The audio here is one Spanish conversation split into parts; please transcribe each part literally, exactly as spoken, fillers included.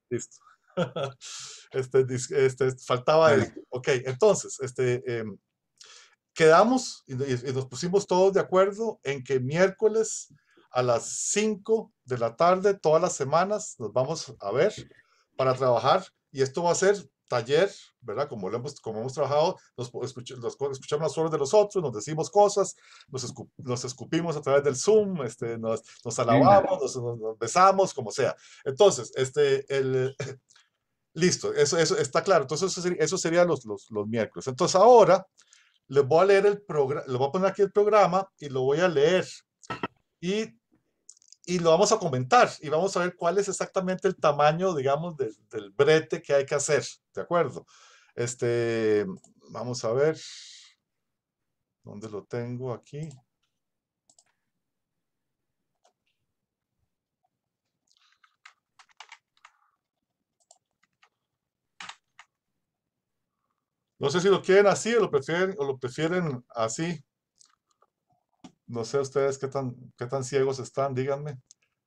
Listo. Este, dis- este, faltaba eso. Dale. Ok, entonces, este, em, quedamos y, y- y nos pusimos todos de acuerdo en que miércoles a las cinco de la tarde, todas las semanas, nos vamos a ver para trabajar y esto va a ser taller, ¿verdad? Como, lo hemos, como hemos trabajado, nos, escuch- nos escuchamos las horas de los otros, nos decimos cosas, nos, escu- nos escupimos a través del Zoom, este, nos, nos Linda. alabamos, nos, nos- nos besamos, como sea. Entonces, este, el, listo, eso, eso está claro. Entonces, eso sería, eso sería los, los, los miércoles. Entonces, ahora les voy a leer el programa, les voy a poner aquí el programa y lo voy a leer y, y lo vamos a comentar y vamos a ver cuál es exactamente el tamaño, digamos, del, del brete que hay que hacer, ¿de acuerdo? Este, vamos a ver, ¿dónde lo tengo aquí? No sé si lo quieren así o lo prefieren, o lo prefieren así. No sé ustedes qué tan, qué tan ciegos están, díganme.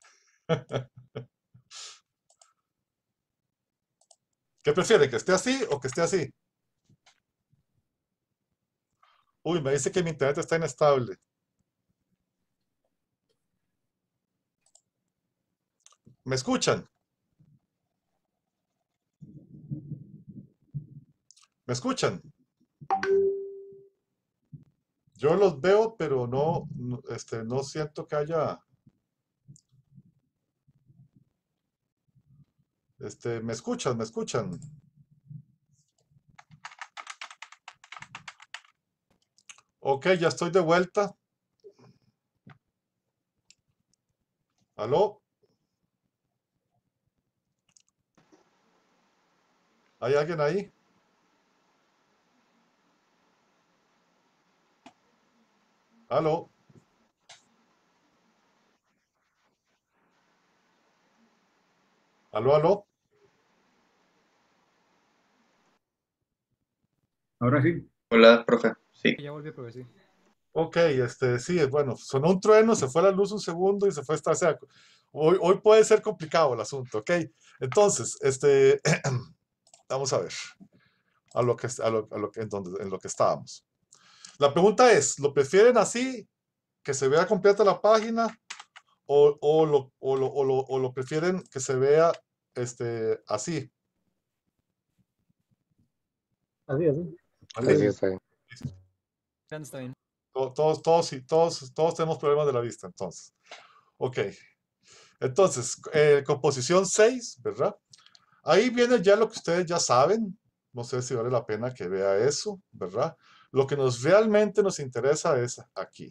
¿Qué prefieren, que esté así o que esté así? Uy, me dice que mi internet está inestable. ¿Me escuchan? ¿Me escuchan? Yo los veo, pero no, no, este, no siento que haya, este, ¿me escuchan? ¿Me escuchan? Ok, ya estoy de vuelta. ¿Aló? ¿Hay alguien ahí? ¿Aló? ¿Aló, aló? Ahora sí. Hola, profe. Sí. Ya volví, profe, sí. Ok, este, sí, bueno, sonó un trueno, se fue la luz un segundo y se fue esta, o sea, hoy, hoy puede ser complicado el asunto, ok. Entonces, este, vamos a ver, a lo que, a lo, a lo que, en, donde, en lo que estábamos. La pregunta es, ¿lo prefieren así, que se vea completa la página, o, o, lo, o, lo, o, lo, o lo prefieren que se vea este, así? Así, así. ¿Así? Así está bien. Grande está bien. To- Todos, todos, sí, todos, todos tenemos problemas de la vista, entonces. Ok. Entonces, eh, composición seis, ¿verdad? Ahí viene ya lo que ustedes ya saben. No sé si vale la pena que vea eso, ¿verdad? Lo que nos realmente nos interesa es aquí.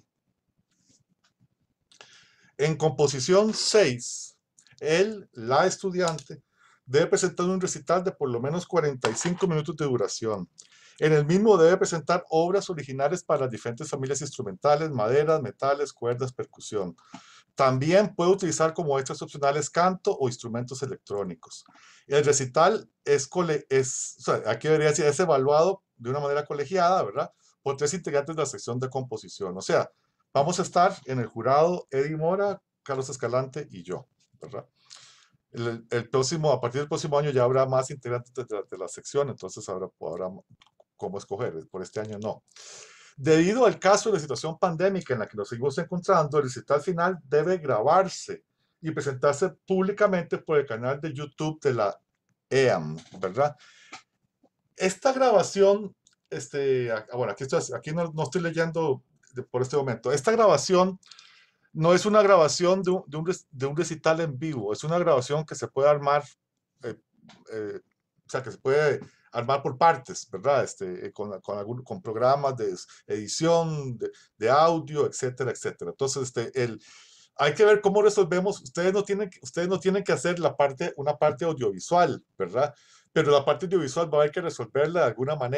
En composición seis, él, la estudiante, debe presentar un recital de por lo menos cuarenta y cinco minutos de duración. En el mismo debe presentar obras originales para las diferentes familias instrumentales, maderas, metales, cuerdas, percusión. También puede utilizar como extras opcionales canto o instrumentos electrónicos. El recital es, cole, es o sea, aquí debería decir, es evaluado de una manera colegiada, ¿verdad? Por tres integrantes de la sección de composición. O sea, vamos a estar en el jurado Eddie Mora, Carlos Escalante y yo, ¿verdad? El, el próximo, a partir del próximo año ya habrá más integrantes de, de, de la sección, entonces habrá, habrá cómo escoger, por este año no. Debido al caso de la situación pandémica en la que nos seguimos encontrando, el recital final debe grabarse y presentarse públicamente por el canal de YouTube de la E A M, ¿verdad? Esta grabación, este, bueno, aquí, estoy, aquí no, no estoy leyendo de, por este momento. Esta grabación no es una grabación de un, de, un, de un recital en vivo, es una grabación que se puede armar, eh, eh, o sea, que se puede armar por partes, ¿verdad? Este, con, con, algún, con programas de edición, de, de, audio, etcétera, etcétera. Entonces, este, el, hay que ver cómo resolvemos. Ustedes no tienen, ustedes no tienen que hacer la parte, una parte audiovisual, ¿verdad? Pero la parte audiovisual va a haber que resolverla de alguna manera,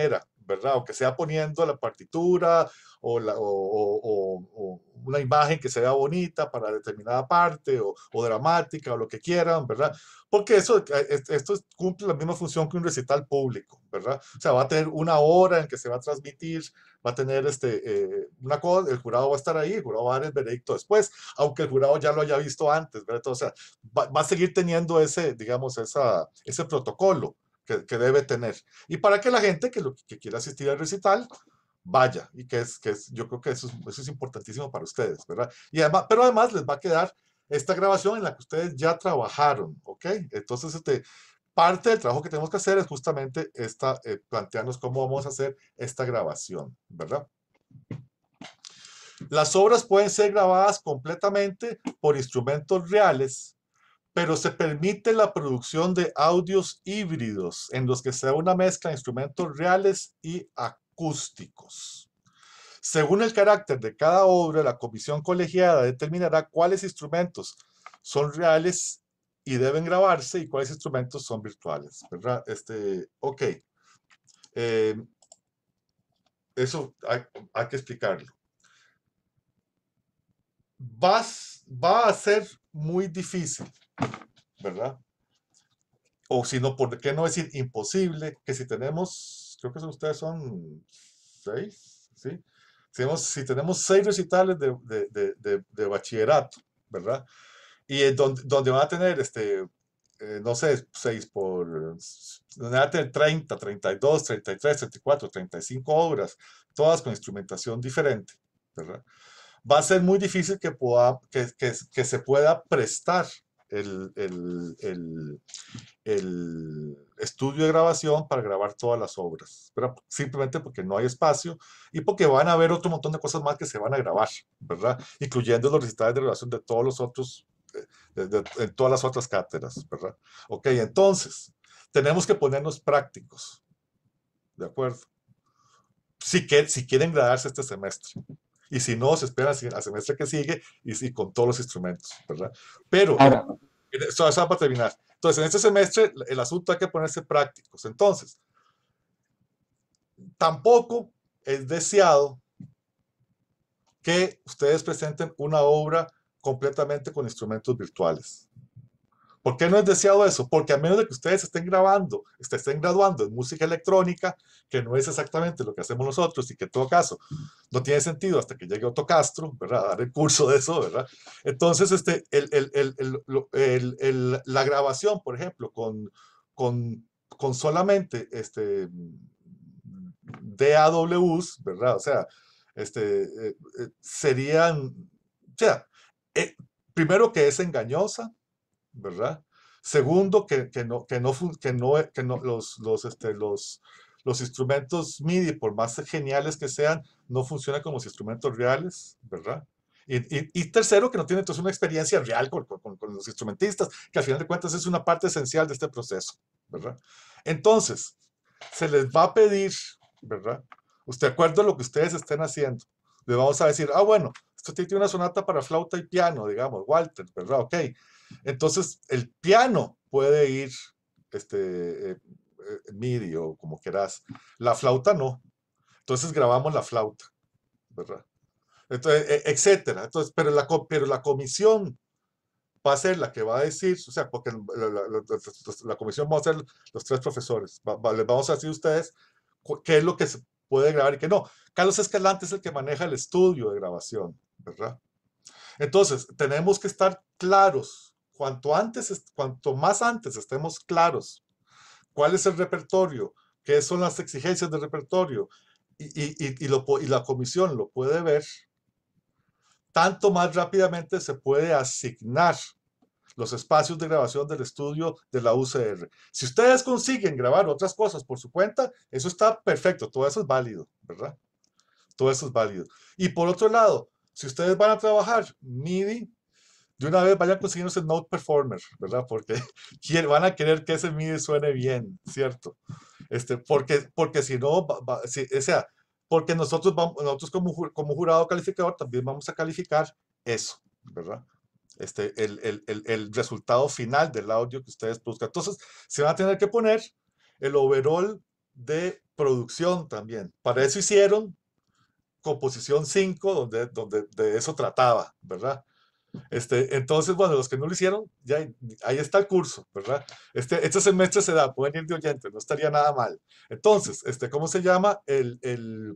¿verdad? O que sea poniendo la partitura o, la, o, o, o una imagen que se vea bonita para determinada parte o, o dramática o lo que quieran, ¿verdad? Porque eso, esto cumple la misma función que un recital público, ¿verdad? O sea, va a tener una hora en que se va a transmitir, va a tener este, eh, una cosa, el jurado va a estar ahí, el jurado va a dar el veredicto después, aunque el jurado ya lo haya visto antes, ¿verdad? Entonces, o sea, va, va a seguir teniendo ese, digamos, esa, ese protocolo que, que debe tener. Y para que la gente que, lo, que quiera asistir al recital vaya, y que es, que es yo creo que eso es, eso es importantísimo para ustedes, ¿verdad? Y además, pero además les va a quedar esta grabación en la que ustedes ya trabajaron, ¿ok? Entonces, este, parte del trabajo que tenemos que hacer es justamente esta, eh, plantearnos cómo vamos a hacer esta grabación, ¿verdad? Las obras pueden ser grabadas completamente por instrumentos reales, pero se permite la producción de audios híbridos en los que se da una mezcla de instrumentos reales y acústicos. Según el carácter de cada obra, la comisión colegiada determinará cuáles instrumentos son reales y deben grabarse y cuáles instrumentos son virtuales, ¿verdad? Este, ok. Eh, eso hay, hay que explicarlo. Vas, va a ser muy difícil, ¿verdad? O si no, ¿por qué no decir imposible? Que si tenemos, creo que ustedes son seis, ¿sí? Si tenemos, si tenemos seis recitales de, de, de, de, de bachillerato, ¿verdad? Y donde, donde van a tener, este, eh, no sé, seis por, donde van a tener treinta, treinta y dos, treinta y tres, treinta y cuatro, treinta y cinco obras, todas con instrumentación diferente, ¿verdad? Va a ser muy difícil que, pueda, que, que, que se pueda prestar el, el, el, el, estudio de grabación para grabar todas las obras, ¿verdad? Simplemente porque no hay espacio y porque van a haber otro montón de cosas más que se van a grabar, ¿verdad? Incluyendo los recitales de grabación de todos los otros, de, de, de, de todas las otras cátedras, ¿verdad? Ok, entonces, tenemos que ponernos prácticos, ¿de acuerdo? Si, que, si quieren graduarse este semestre. Y si no, se esperan al semestre que sigue y, y con todos los instrumentos, ¿verdad? Pero, Ahora, eso, eso va para terminar. Entonces, en este semestre, el asunto hay que ponerse prácticos. Entonces, tampoco es deseado que ustedes presenten una obra completamente con instrumentos virtuales. ¿Por qué no es deseado eso? Porque a menos de que ustedes estén grabando, estén graduando en música electrónica, que no es exactamente lo que hacemos nosotros y que en todo caso no tiene sentido hasta que llegue Otto Castro, ¿verdad? A dar el curso de eso, ¿verdad? Entonces, este, el, el, el, el, el, la grabación, por ejemplo, con, con, con solamente este, D A Ws, ¿verdad? O sea, este, eh, eh, serían, o sea, eh, primero que es engañosa, ¿verdad? Segundo, que, que, no, que, no, que, no, que no, los, los, este, los, los instrumentos MIDI, por más geniales que sean, no funcionan como instrumentos reales, ¿verdad? Y, y, y tercero, que no tienen entonces una experiencia real con, con, con, los instrumentistas, que al final de cuentas es una parte esencial de este proceso, ¿verdad? Entonces, se les va a pedir, ¿verdad? Usted, de acuerdo a lo que ustedes estén haciendo, le vamos a decir, ah, bueno, esto tiene una sonata para flauta y piano, digamos, Walter, ¿verdad? Ok. Entonces, el piano puede ir este, eh, eh, MIDI o como quieras. La flauta no. Entonces grabamos la flauta, ¿verdad? Entonces, eh, etcétera. Entonces, pero la, pero la comisión va a ser la que va a decir, o sea, porque la, la, la, la comisión va a ser los tres profesores. Va, va, les vamos a decir a ustedes qué es lo que se puede grabar y qué no. Carlos Escalante es el que maneja el estudio de grabación, ¿verdad? Entonces, tenemos que estar claros. Cuanto antes, cuanto más antes estemos claros cuál es el repertorio, qué son las exigencias del repertorio y, y, y, lo, y la comisión lo puede ver, tanto más rápidamente se puede asignar los espacios de grabación del estudio de la U C R. Si ustedes consiguen grabar otras cosas por su cuenta, eso está perfecto, todo eso es válido, ¿verdad? Todo eso es válido. Y por otro lado, si ustedes van a trabajar MIDI, de una vez vayan consiguiendo el Note Performer, ¿verdad? Porque van a querer que ese MIDI suene bien, ¿cierto? Este, porque, porque si no, va, va, si, o sea, porque nosotros, vamos, nosotros como, como jurado calificador también vamos a calificar eso, ¿verdad? Este, el, el, el, el resultado final del audio que ustedes buscan. Entonces, se van a tener que poner el overall de producción también. Para eso hicieron composición cinco, donde, donde de eso trataba, ¿verdad? Este, entonces, bueno, los que no lo hicieron, ya ahí está el curso, ¿verdad? Este, este semestre se da, pueden ir de oyentes, no estaría nada mal. Entonces, este, ¿cómo se llama? El, el,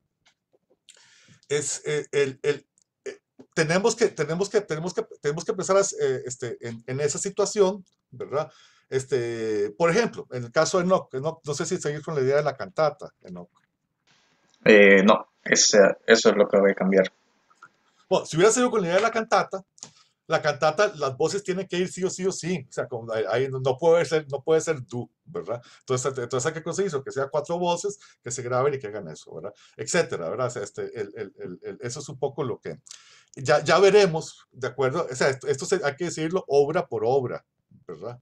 es, eh, el, el, eh, tenemos, que, tenemos, que, tenemos, que, tenemos que empezar a, eh, este, en, en, esa situación, ¿verdad? Este, por ejemplo, en el caso de Enoch, Enoch, no sé si seguir con la idea de la cantata, Enoch. Eh, no, ese- eso es lo que voy a cambiar. Bueno, si hubiera seguido con la idea de la cantata, la cantata, las voces tienen que ir sí o sí o sí. O sea, como ahí no puede ser, no puede ser du, ¿verdad? Entonces, entonces hay que conseguir que sea cuatro voces, que se graben y que hagan eso, ¿verdad? Etcétera, ¿verdad? O sea, este, el, el, el, el, eso es un poco lo que... Ya, ya veremos, ¿de acuerdo? O sea, esto, esto se, hay que decirlo obra por obra, ¿verdad?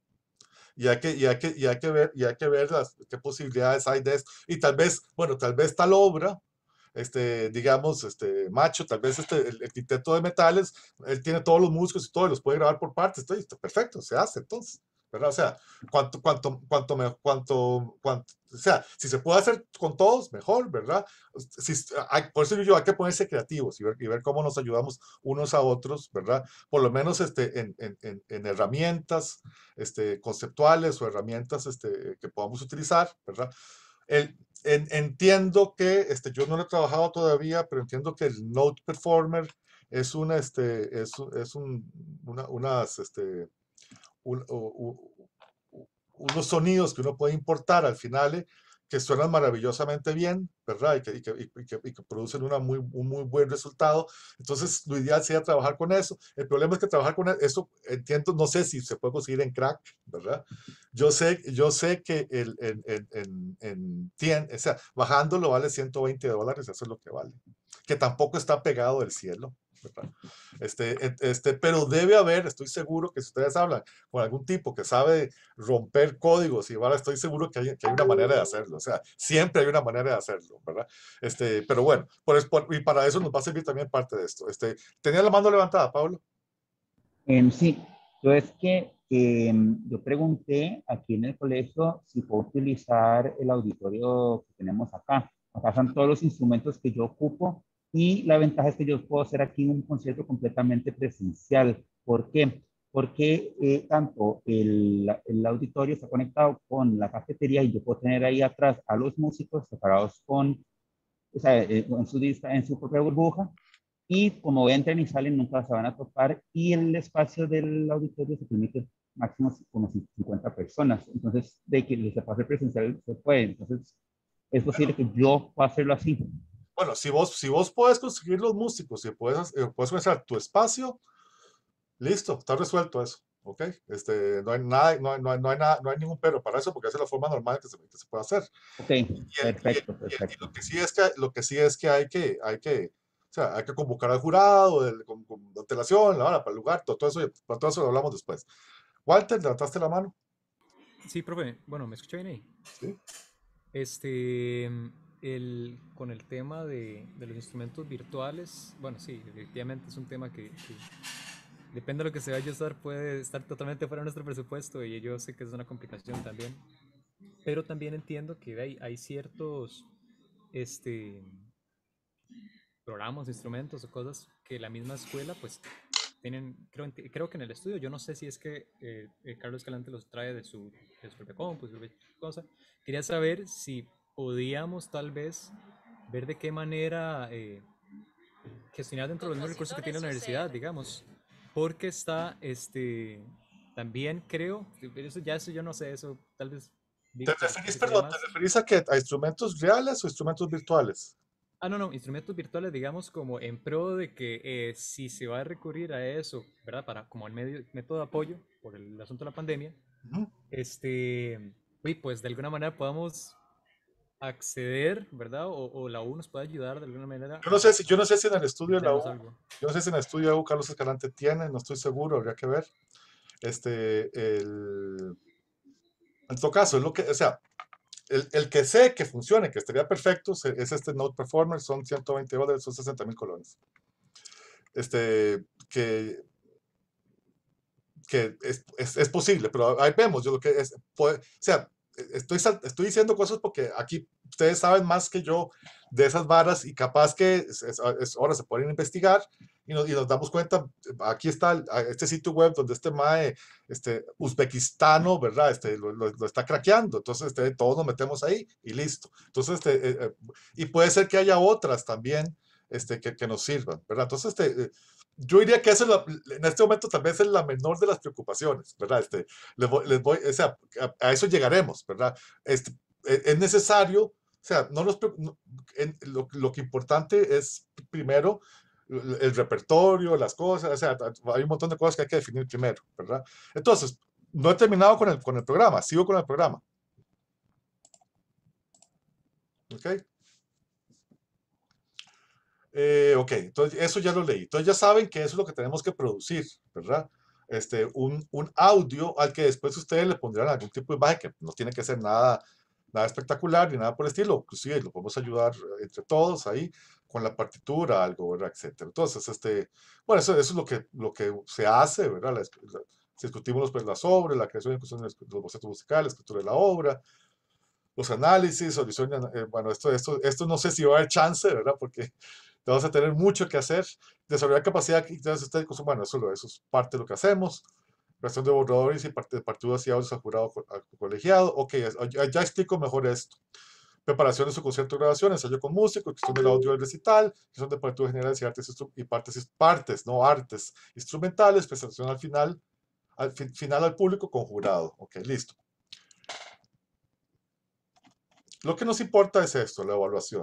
Y hay que, y hay que, y hay que ver, y hay que ver las, qué posibilidades hay de esto. Y tal vez, bueno, tal vez tal obra este, digamos, este, Macho, tal vez este, el, el quinteto de metales, él tiene todos los músicos y todo, y los puede grabar por partes, está, está perfecto, se hace entonces, ¿verdad? O sea, cuanto, cuanto, cuanto, me, cuanto, cuanto, o sea, si se puede hacer con todos, mejor, ¿verdad? Si, hay, por eso digo yo, hay que ponerse creativos y ver, y ver cómo nos ayudamos unos a otros, ¿verdad? Por lo menos este, en, en, en, en herramientas este, conceptuales o herramientas este, que podamos utilizar, ¿verdad? El, en, entiendo que, este, yo no lo he trabajado todavía, pero entiendo que el Note Performer es una, este, es, es un, una, unas, este, un, u, u, unos sonidos que uno puede importar al final eh, que suenan maravillosamente bien, ¿verdad? Y que, y que, y que, y que producen una muy, un muy buen resultado. Entonces, lo ideal sería trabajar con eso. El problema es que trabajar con eso, entiendo, no sé si se puede conseguir en crack, ¿verdad? Yo sé, yo sé que el, en, en, en, en tien, o sea, bajándolo vale ciento veinte dólares, eso es lo que vale. Que tampoco está pegado del cielo, ¿verdad? Este, este, pero debe haber, estoy seguro que si ustedes hablan con algún tipo que sabe romper códigos y ahora estoy seguro que hay, que hay una manera de hacerlo, o sea, siempre hay una manera de hacerlo, ¿verdad? Este, pero bueno, por, por, y para eso nos va a servir también parte de esto. Este, ¿tenía la mano levantada, Pablo? Eh, sí, yo es que eh, yo pregunté aquí en el colegio si puedo utilizar el auditorio que tenemos acá. Acá están todos los instrumentos que yo ocupo y la ventaja es que yo puedo hacer aquí un concierto completamente presencial. ¿Por qué? Porque eh, tanto el, el auditorio está conectado con la cafetería y yo puedo tener ahí atrás a los músicos separados con, o sea, eh, en, su, en su propia burbuja y como entran y salen nunca se van a topar y el espacio del auditorio se permite máximo como cincuenta personas. Entonces, de que se pase presencial se puede. Entonces, es posible que yo pueda hacerlo así. Bueno, si vos, si vos puedes conseguir los músicos y puedes, eh, puedes pensar tu espacio, listo, está resuelto eso. ¿Ok? Este, no hay nada, no hay, no hay, no hay nada, no hay ningún pero para eso, porque esa es la forma normal que se, que se puede hacer. Ok, Y, el, y, el, perfecto, y, el, y perfecto. lo que sí es que, lo que sí es que hay que, hay que, o sea, hay que convocar al jurado, el, con, con antelación, la hora para el lugar, todo, todo eso, para todo eso lo hablamos después. Walter, levantaste la mano. Sí, profe. Bueno, ¿me escucha bien ahí? Sí. Este, el, con el tema de, de los instrumentos virtuales, bueno, sí, efectivamente es un tema que, que depende de lo que se vaya a usar, puede estar totalmente fuera de nuestro presupuesto y yo sé que es una complicación también. Pero también entiendo que hay, hay ciertos este, programas, instrumentos o cosas que la misma escuela pues tienen, creo, creo que en el estudio, yo no sé si es que eh, eh, Carlos Escalante los trae de su, de su propia compu, su propia cosa. Quería saber si podíamos tal vez ver de qué manera eh, gestionar dentro de los mismos recursos que tiene la universidad, digamos, porque está, este, también creo, eso ya eso yo no sé, eso tal vez ¿Te Víctor referís, sería perdón, te más. referís a qué? ¿A instrumentos reales o instrumentos virtuales? Ah, no, no, instrumentos virtuales, digamos, como en pro de que eh, si se va a recurrir a eso, ¿verdad? Para como el medio, método de apoyo por el asunto de la pandemia, Uh -huh. este, y pues de alguna manera podamos acceder, ¿verdad? O, o la U nos puede ayudar de alguna manera Yo a, no sé si, yo a no sé si en el estudio de la U, brindarnos algo. yo no sé si en el estudio de la U Carlos Escalante tiene, no estoy seguro, habría que ver. Este, el, en todo caso, es lo que, o sea, el, el que sé que funcione, que estaría perfecto, es este Note Performer, son ciento veinte dólares, son sesenta mil colones. Este, que, que es, es, es, posible, pero ahí vemos, yo lo que es, puede, o sea, estoy, estoy diciendo cosas porque aquí ustedes saben más que yo de esas varas y capaz que es, es, es, ahora se ponen a investigar y nos, y nos damos cuenta, aquí está este sitio web donde este mae, este uzbekistano, ¿verdad? Este, lo, lo, lo está craqueando, entonces este, todos nos metemos ahí y listo. Entonces, este, eh, y puede ser que haya otras también este, que, que nos sirvan, ¿verdad? Entonces, este, yo diría que eso es la, en este momento tal vez es la menor de las preocupaciones, ¿verdad? Este, les voy, les voy, o sea, a, a eso llegaremos, ¿verdad? Este, es necesario, o sea, no nos, no, en, lo, lo que importante es primero el repertorio, las cosas, o sea, hay un montón de cosas que hay que definir primero, ¿verdad? Entonces, no he terminado con el, con el programa, sigo con el programa. ¿Ok? Eh, ok, entonces eso ya lo leí. Entonces ya saben que eso es lo que tenemos que producir, ¿verdad? Este, un, un audio al que después ustedes le pondrán algún tipo de imagen que no tiene que ser nada, nada espectacular ni nada por el estilo. Inclusive lo podemos ayudar entre todos ahí con la partitura, algo, ¿verdad? Etcétera. Entonces, este, bueno, eso, eso es lo que, lo que se hace, ¿verdad? La, la, si discutimos pues, las obras, la creación y de los bocetos musicales, la escritura de la obra, los análisis, audición, eh, bueno, esto, esto, esto no sé si va a haber chance, ¿verdad? Porque vamos a tener mucho que hacer. Desarrollar capacidad estéticos humanos, eso, eso es parte de lo que hacemos. Creación de borradores y parte de partituras y audios al jurado colegiado. Ok, ya, ya explico mejor esto. Preparación de su concierto de grabación, ensayo con músico, cuestión del audio del recital, cuestión de partituras generales y artes y partes, partes, no artes instrumentales, presentación al final, al fin, final al público con jurado. Ok, listo. Lo que nos importa es esto, la evaluación.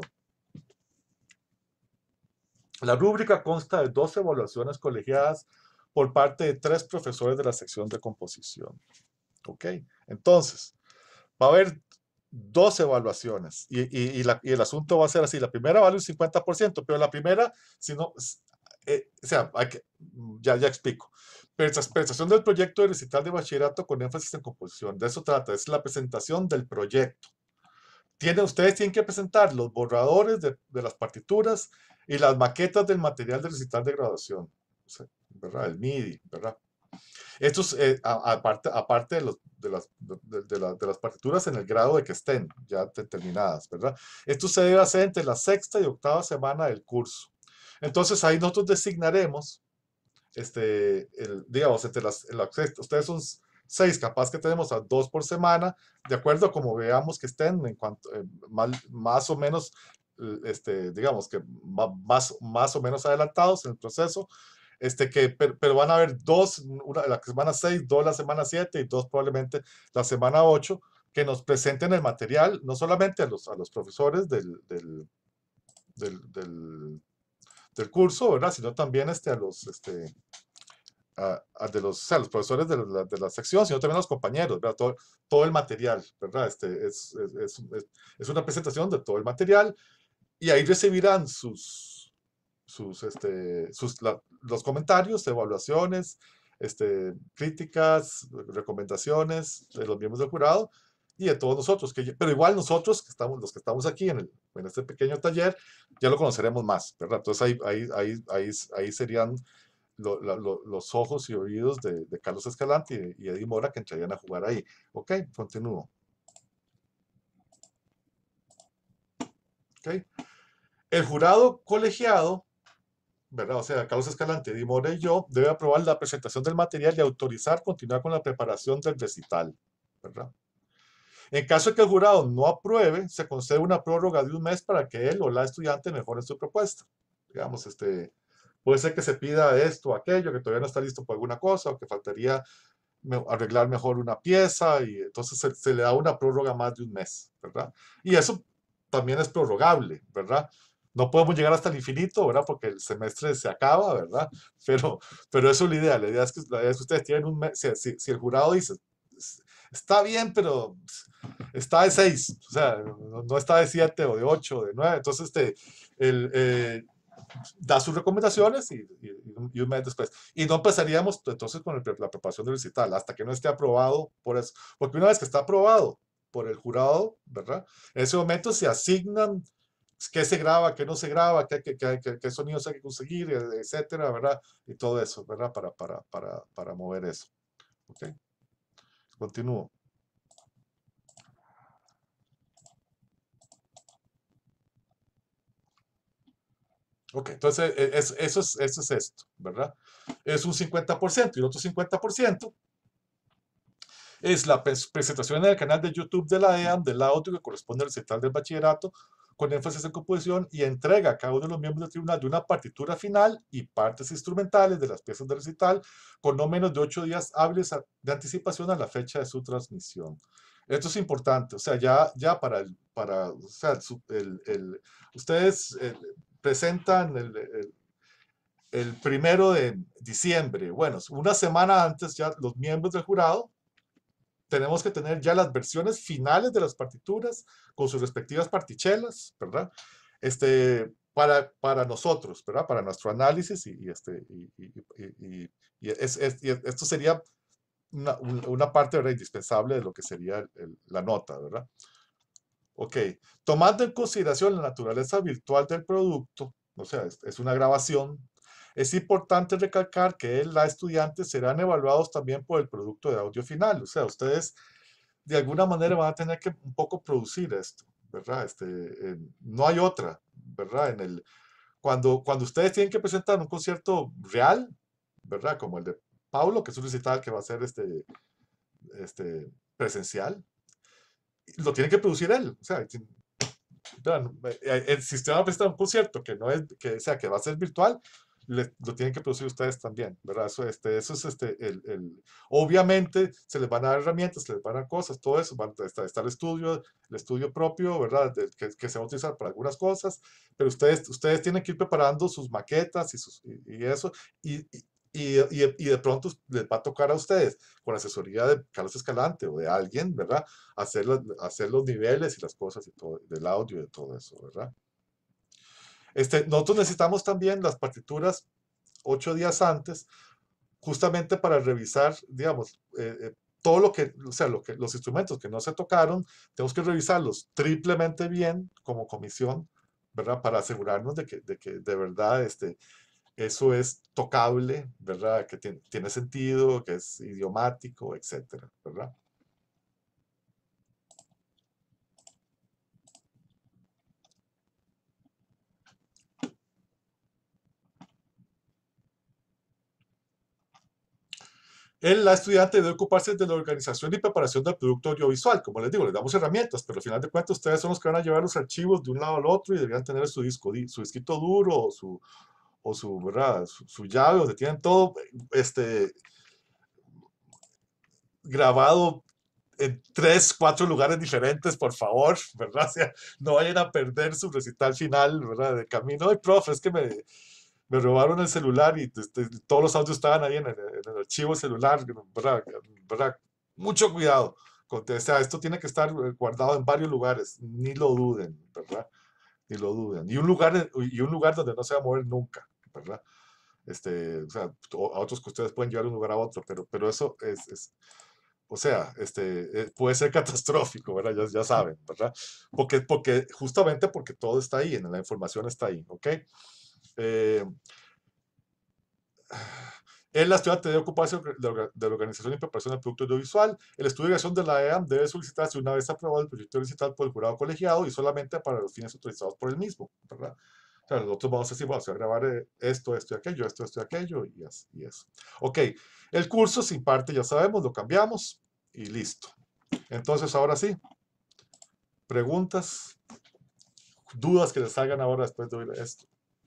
La rúbrica consta de dos evaluaciones colegiadas por parte de tres profesores de la sección de composición. ¿Ok? Entonces, va a haber dos evaluaciones y, y, y, la, y el asunto va a ser así. La primera vale un cincuenta por ciento, pero la primera, si no, eh, o sea, hay que, ya, ya explico. Presentación del proyecto de recital de bachillerato con énfasis en composición. De eso trata, es la presentación del proyecto. Tienen, ustedes tienen que presentar los borradores de, de las partituras y las maquetas del material de recital de graduación, ¿verdad? El M I D I, ¿verdad? Estos, eh, aparte, aparte de, los, de, las, de, de, la, de las partituras en el grado de que estén ya terminadas, ¿verdad? Esto se debe hacer entre la sexta y octava semana del curso. Entonces ahí nosotros designaremos, este, el, digamos, entre las, el, ustedes son seis, capaz que tenemos a dos por semana, de acuerdo a como veamos que estén, en cuanto, eh, más, más o menos, este, digamos que más, más o menos adelantados en el proceso, este, que, pero, pero van a haber dos, una, la semana seis, dos la semana siete y dos probablemente la semana ocho, que nos presenten el material, no solamente a los, a los profesores del, del, del, del, del curso, ¿verdad? Sino también este, a los... Este, A, a de los, o sea, los profesores de la, de la sección, sino también a los compañeros, ¿verdad? Todo, todo el material, ¿verdad? Este, es, es, es, es, una presentación de todo el material y ahí recibirán sus, sus, este, sus la, los comentarios, evaluaciones, este, críticas, recomendaciones de los miembros del jurado y de todos nosotros, que, pero igual nosotros, que estamos, los que estamos aquí en, el, en este pequeño taller, ya lo conoceremos más, ¿verdad? Entonces ahí, ahí, ahí, ahí, ahí serían Lo, lo, los ojos y oídos de, de Carlos Escalante y, y Eddie Mora que entrarían a jugar ahí. Ok, continúo. Okay. El jurado colegiado, ¿verdad? O sea, Carlos Escalante, Eddie Mora y yo, debe aprobar la presentación del material y autorizar continuar con la preparación del recital, ¿verdad? En caso de que el jurado no apruebe, se concede una prórroga de un mes para que él o la estudiante mejore su propuesta. Digamos, este, puede ser que se pida esto o aquello, que todavía no está listo por alguna cosa, o que faltaría arreglar mejor una pieza, y entonces se, se le da una prórroga más de un mes, ¿verdad? Y eso también es prorrogable, ¿verdad? No podemos llegar hasta el infinito, ¿verdad? Porque el semestre se acaba, ¿verdad? Pero, pero eso es la idea. La idea es que, la idea es que ustedes tienen un mes, si, si, si el jurado dice, está bien, pero está de seis, o sea, no, no está de siete o de ocho o de nueve, entonces este, el, eh, da sus recomendaciones y, y, y, un mes después. Y no empezaríamos entonces con el, la preparación del recital hasta que no esté aprobado por eso. Porque una vez que está aprobado por el jurado, ¿verdad? En ese momento se asignan qué se graba, qué no se graba, qué, qué, qué, qué, qué sonidos hay que conseguir, etcétera, ¿verdad? Y todo eso, ¿verdad? Para, para, para, para mover eso. ¿Ok? Continúo. Ok, entonces e- es- eso, es, eso es esto, ¿verdad? Es un cincuenta por ciento y el otro cincuenta por ciento es la pres- presentación en el canal de YouTube de la E A M del audio que corresponde al recital del bachillerato con énfasis en composición y entrega a cada uno de los miembros del tribunal de una partitura final y partes instrumentales de las piezas del recital con no menos de ocho días hábiles a- de anticipación a la fecha de su transmisión. Esto es importante, o sea, ya, ya para, el, para o sea, su- el, el- ustedes eh, presentan el, el- el primero de diciembre. Bueno, una semana antes ya los miembros del jurado tenemos que tener ya las versiones finales de las partituras con sus respectivas partichelas, ¿verdad? Este, para, para nosotros, ¿verdad? Para nuestro análisis y, y este, y, y, y, y es, es, y esto sería una, una parte, ¿verdad?, indispensable de lo que sería el, el, la nota, ¿verdad? Ok, tomando en consideración la naturaleza virtual del producto, o sea, es, es una grabación, es importante recalcar que el, la estudiante serán evaluados también por el producto de audio final. O sea, ustedes de alguna manera van a tener que un poco producir esto, ¿verdad? Este, eh, no hay otra, ¿verdad? En el, cuando, cuando ustedes tienen que presentar un concierto real, ¿verdad? Como el de Paulo, que es un recital que va a ser este, este, presencial, lo tiene que producir él. O sea, el sistema va a presentar un concierto que no es, que, o sea, que va a ser virtual, le, lo tienen que producir ustedes también, ¿verdad? Eso, este, eso es este, el, el, obviamente se les van a dar herramientas, se les van a dar cosas, todo eso, van, está, está el estudio, el estudio propio, ¿verdad? De, que, que se va a utilizar para algunas cosas, pero ustedes, ustedes tienen que ir preparando sus maquetas y, sus, y, y eso, y, y, y, y de pronto les va a tocar a ustedes, con la asesoría de Carlos Escalante o de alguien, ¿verdad? Hacer, los, hacer los niveles y las cosas y todo, del audio y de todo eso, ¿verdad? Este, nosotros necesitamos también las partituras ocho días antes, justamente para revisar, digamos, eh, eh, todo lo que, o sea, lo que, los instrumentos que no se tocaron, tenemos que revisarlos triplemente bien como comisión, ¿verdad? Para asegurarnos de que de, que de verdad este, eso es tocable, ¿verdad? Que tiene, tiene sentido, que es idiomático, etcétera, ¿verdad? El, la estudiante debe ocuparse de la organización y preparación del producto audiovisual. Como les digo, les damos herramientas, pero al final de cuentas ustedes son los que van a llevar los archivos de un lado al otro y deberían tener su disco, su disquito duro o su, o su, ¿verdad? Su, su llave, donde tienen todo este, grabado en tres, cuatro lugares diferentes, por favor, ¿verdad? O sea, no vayan a perder su recital final, ¿verdad? De camino. Ay, profe, es que me, me robaron el celular y este, todos los audios estaban ahí en el, en el archivo celular, ¿verdad? ¿verdad? Mucho cuidado. O sea, esto tiene que estar guardado en varios lugares, ni lo duden, ¿verdad? Ni lo duden. Y un lugar, y un lugar donde no se va a mover nunca, ¿verdad? Este, o sea, a otros que ustedes pueden llevar de un lugar a otro, pero, pero eso es, es o sea, este, eh, puede ser catastrófico, ¿verdad? Ya, ya saben, ¿verdad? Porque, porque, justamente porque todo está ahí, en la información está ahí, ¿ok? Eh, el estudiante debe ocuparse de la organización y preparación del producto audiovisual. El estudio de creación de la E A M debe solicitarse una vez aprobado el proyecto digital por el jurado colegiado y solamente para los fines autorizados por el mismo, ¿verdad? O sea, nosotros vamos a decir, vamos a grabar esto, esto y aquello, esto, esto y aquello, y, así, y eso. Ok, el curso sin parte ya sabemos, lo cambiamos y listo. Entonces, ahora sí, preguntas, dudas que les salgan ahora después de oír esto.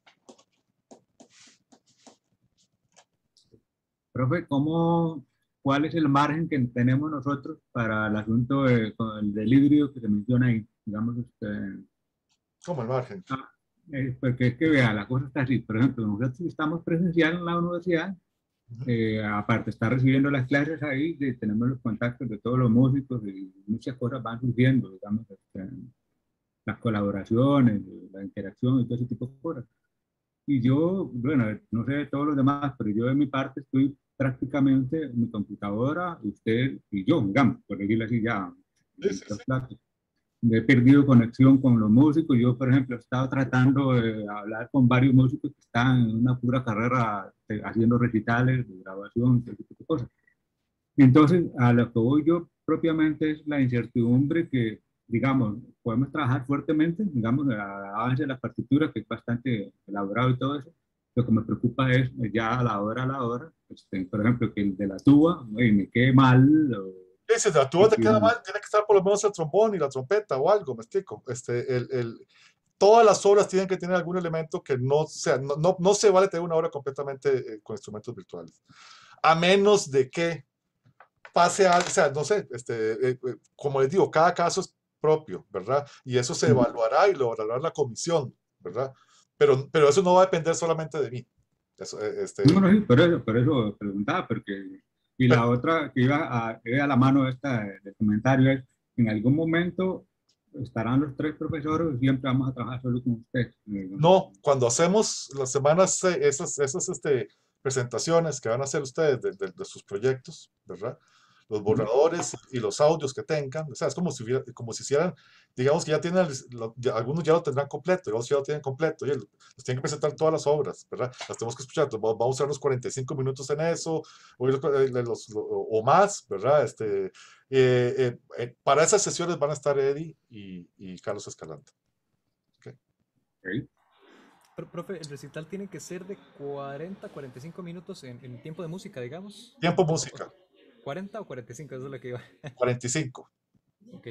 Profe, ¿cómo, cuál es el margen que tenemos nosotros para el asunto de, con el del híbrido que se menciona ahí? Digamos, este, ¿Cómo el margen? ah, eh, porque es que vea, la cosa está así. Por ejemplo, nosotros estamos presencial en la universidad, eh, aparte está recibiendo las clases ahí, de, tenemos los contactos de todos los músicos y muchas cosas van surgiendo, digamos, este, las colaboraciones, la interacción y todo ese tipo de cosas. Y yo, bueno, no sé de todos los demás, pero yo de mi parte estoy prácticamente en mi computadora, usted y yo, digamos, por decirlo así ya, Sí, sí, sí. platos. He perdido conexión con los músicos. Yo, por ejemplo, he estado tratando de hablar con varios músicos que están en una pura carrera eh, haciendo recitales, de grabación, ese tipo de cosas. Entonces, a lo que voy yo propiamente es la incertidumbre que digamos, podemos trabajar fuertemente, digamos, a avance de las partituras, que es bastante elaborado y todo eso. Lo que me preocupa es eh, ya a la hora, a la hora, este, por ejemplo, que el de la tuba oye, me quede mal. O, Sí, si la tuba te queda mal, tiene que estar por lo menos el trombón y la trompeta o algo, me explico. Este, el, el, todas las obras tienen que tener algún elemento que no sea, no, no, no se vale tener una obra completamente eh, con instrumentos virtuales. A menos de que pase algo, o sea, no sé, este, eh, eh, como les digo, cada caso es propio, ¿verdad? Y eso se evaluará y lo evaluará la comisión, ¿verdad? Pero, pero eso no va a depender solamente de mí. Eso, eh, este, No, no, sí, por eso, por eso preguntaba, porque... Y la pero, otra que iba a, iba a la mano esta del comentario es, en algún momento estarán los tres profesores o siempre vamos a trabajar solo con ustedes. no, cuando hacemos las semanas, eh, esas, esas este, presentaciones que van a hacer ustedes de, de, de sus proyectos, ¿verdad? Los borradores y los audios que tengan, o sea, es como si, hubiera, como si hicieran, digamos que ya tienen, lo, ya, algunos ya lo tendrán completo, otros ya lo tienen completo, y los tienen que presentar todas las obras, ¿verdad? Las tenemos que escuchar, entonces, vamos a usar los cuarenta y cinco minutos en eso, o, los, los, o más, ¿verdad? Este, eh, eh, eh, para esas sesiones van a estar Eddie y, y Carlos Escalante. Okay. Okay. Pero, profe, el recital tiene que ser de cuarenta a cuarenta y cinco minutos en, en tiempo de música, digamos. Tiempo música. ¿cuarenta o cuarenta y cinco? Eso es lo que iba. cuarenta y cinco. Ok.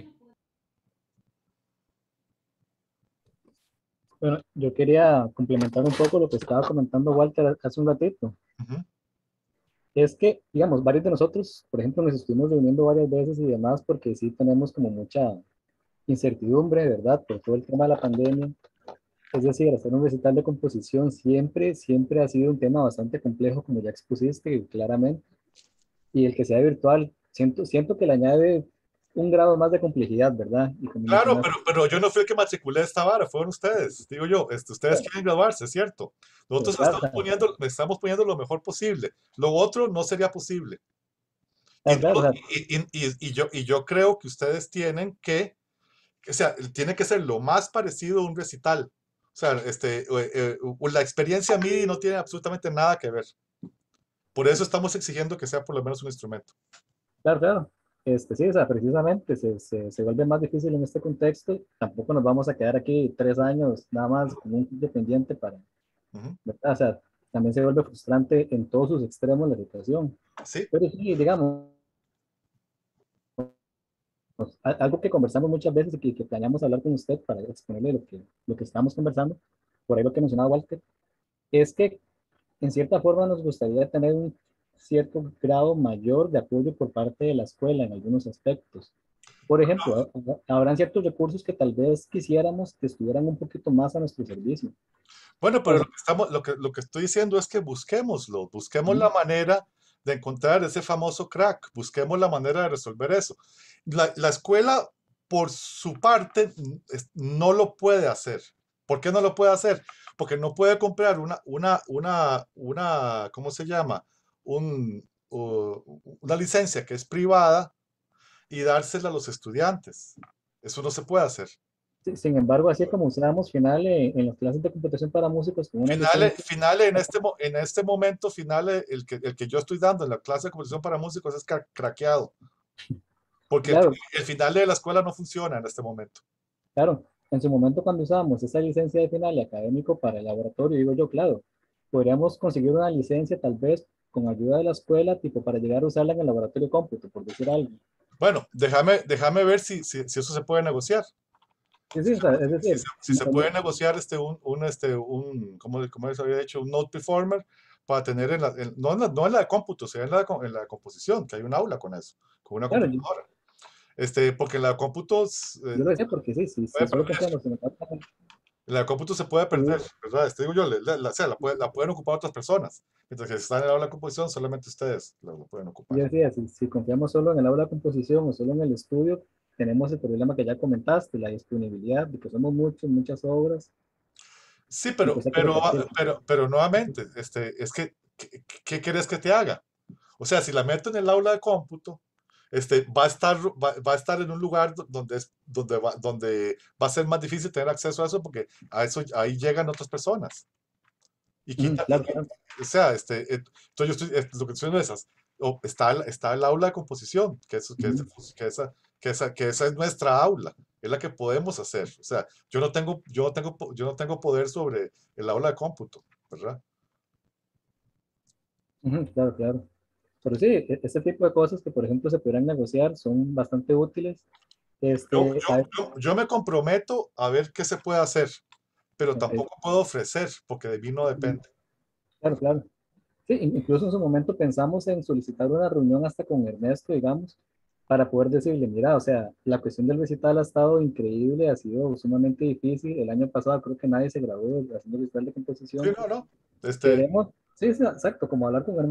Bueno, yo quería complementar un poco lo que estaba comentando Walter hace un ratito. Uh-huh. Es que, digamos, varios de nosotros, por ejemplo, nos estuvimos reuniendo varias veces y demás porque sí tenemos como mucha incertidumbre, ¿verdad? Por todo el tema de la pandemia. Es decir, hacer un recital de composición siempre, siempre ha sido un tema bastante complejo, como ya expusiste claramente. Y el que sea virtual, siento, siento que le añade un grado más de complejidad, ¿verdad? Y como Claro, mencionaste, pero, pero yo no fui el que matriculé esta vara, fueron ustedes, digo yo, este, ustedes quieren graduarse, es cierto. Nosotros claro, estamos poniendo, estamos poniendo lo mejor posible. Lo otro no sería posible. Y, claro, no, claro, y, y, y, y, yo, y yo creo que ustedes tienen que, o sea, tiene que ser lo más parecido a un recital. O sea, este, eh, eh, la experiencia M I D I no tiene absolutamente nada que ver. Por eso estamos exigiendo que sea por lo menos un instrumento. claro, claro. Este, sí, o sea, precisamente se, se, se vuelve más difícil en este contexto. Tampoco nos vamos a quedar aquí tres años nada más como un dependiente para, Uh-huh. ¿verdad? O sea, también se vuelve frustrante en todos sus extremos la situación. Sí. Pero sí, digamos, algo que conversamos muchas veces y que, que planeamos hablar con usted para exponerle lo que, lo que estamos conversando, por ahí lo que mencionaba Walter, es que en cierta forma nos gustaría tener un cierto grado mayor de apoyo por parte de la escuela en algunos aspectos. Por ejemplo, habrán ciertos recursos que tal vez quisiéramos que estuvieran un poquito más a nuestro servicio. Bueno, pero O sea, lo que, estamos, lo, que, lo que estoy diciendo es que busquémoslo, busquemos ¿sí? la manera de encontrar ese famoso crack, busquemos la manera de resolver eso. La, la escuela, por su parte, no lo puede hacer. ¿Por qué no lo puede hacer? Porque no puede comprar una, una, una, una ¿cómo se llama? Un, uh, una licencia que es privada y dársela a los estudiantes. Eso no se puede hacer. Sin embargo, así como usábamos Finale en las clases de computación para músicos con una Finale, licencia. finale en, este, en este momento, Finale, el que, el que yo estoy dando en la clase de composición para músicos es cra craqueado. Porque el, Claro, el Finale de la escuela no funciona en este momento. claro, en su momento cuando usábamos esa licencia de Finale académico para el laboratorio, digo yo, claro, podríamos conseguir una licencia tal vez con ayuda de la escuela, tipo para llegar a usarla en el laboratorio de cómputo, por decir algo. Bueno, déjame, déjame ver si, si, si eso se puede negociar. Sí, sí, o sea, es Si, decir, se, si se puede negociar este, un, un, este, un ¿cómo, cómo se había hecho? Un Node Performer para tener, en la, en, no, en la, no en la de cómputo, sino en la, en la composición, que hay un aula con eso, con una claro, yo, computadora. Este, porque en la cómputo eh, yo lo decía porque sí, sí, sí, puede solo perder. pensamos en el La de cómputo se puede perder, ¿verdad? Este, digo yo, la, la, o sea, la, puede, la, pueden ocupar otras personas. Mientras que si están en el aula de composición, solamente ustedes lo, lo pueden ocupar. yo decía, si, si confiamos solo en el aula de composición o solo en el estudio, tenemos el problema que ya comentaste, la disponibilidad, de que somos muchos, muchas obras. Sí, pero, Pues pero, pero, pero nuevamente, este, es que, ¿qué, ¿qué quieres que te haga? O sea, si la meto en el aula de cómputo, este, va, a estar, va, va a estar en un lugar donde, es, donde, va, donde va a ser más difícil tener acceso a eso porque a eso, ahí llegan otras personas. Y quita, Mm, claro, y, claro. o sea, este, entonces yo estoy, lo que estoy diciendo es esas. O está, está el aula de composición, que, es, que, es, que, esa, que, esa, que esa es nuestra aula. es la que podemos hacer. O sea, yo no tengo, yo no tengo, po- yo no tengo poder sobre el aula de cómputo, ¿verdad? Ujú, claro, claro. Pero sí, e- este tipo de cosas que, por ejemplo, se pudieran negociar son bastante útiles. Yo, Este, a- yo, yo, yo me comprometo a ver qué se puede hacer, pero ok, tampoco puedo ofrecer, porque de mí no mm, depende. claro, claro. Sí, in- incluso en su momento pensamos en solicitar una reunión hasta con Ernesto, digamos, para poder decirle, mira, o sea, la cuestión del recital ha estado increíble, ha sido sumamente difícil. El año pasado creo que nadie se graduó haciendo recital de Sí, composición. no, no. Este, Queremos, sí, sí, exacto, como hablar con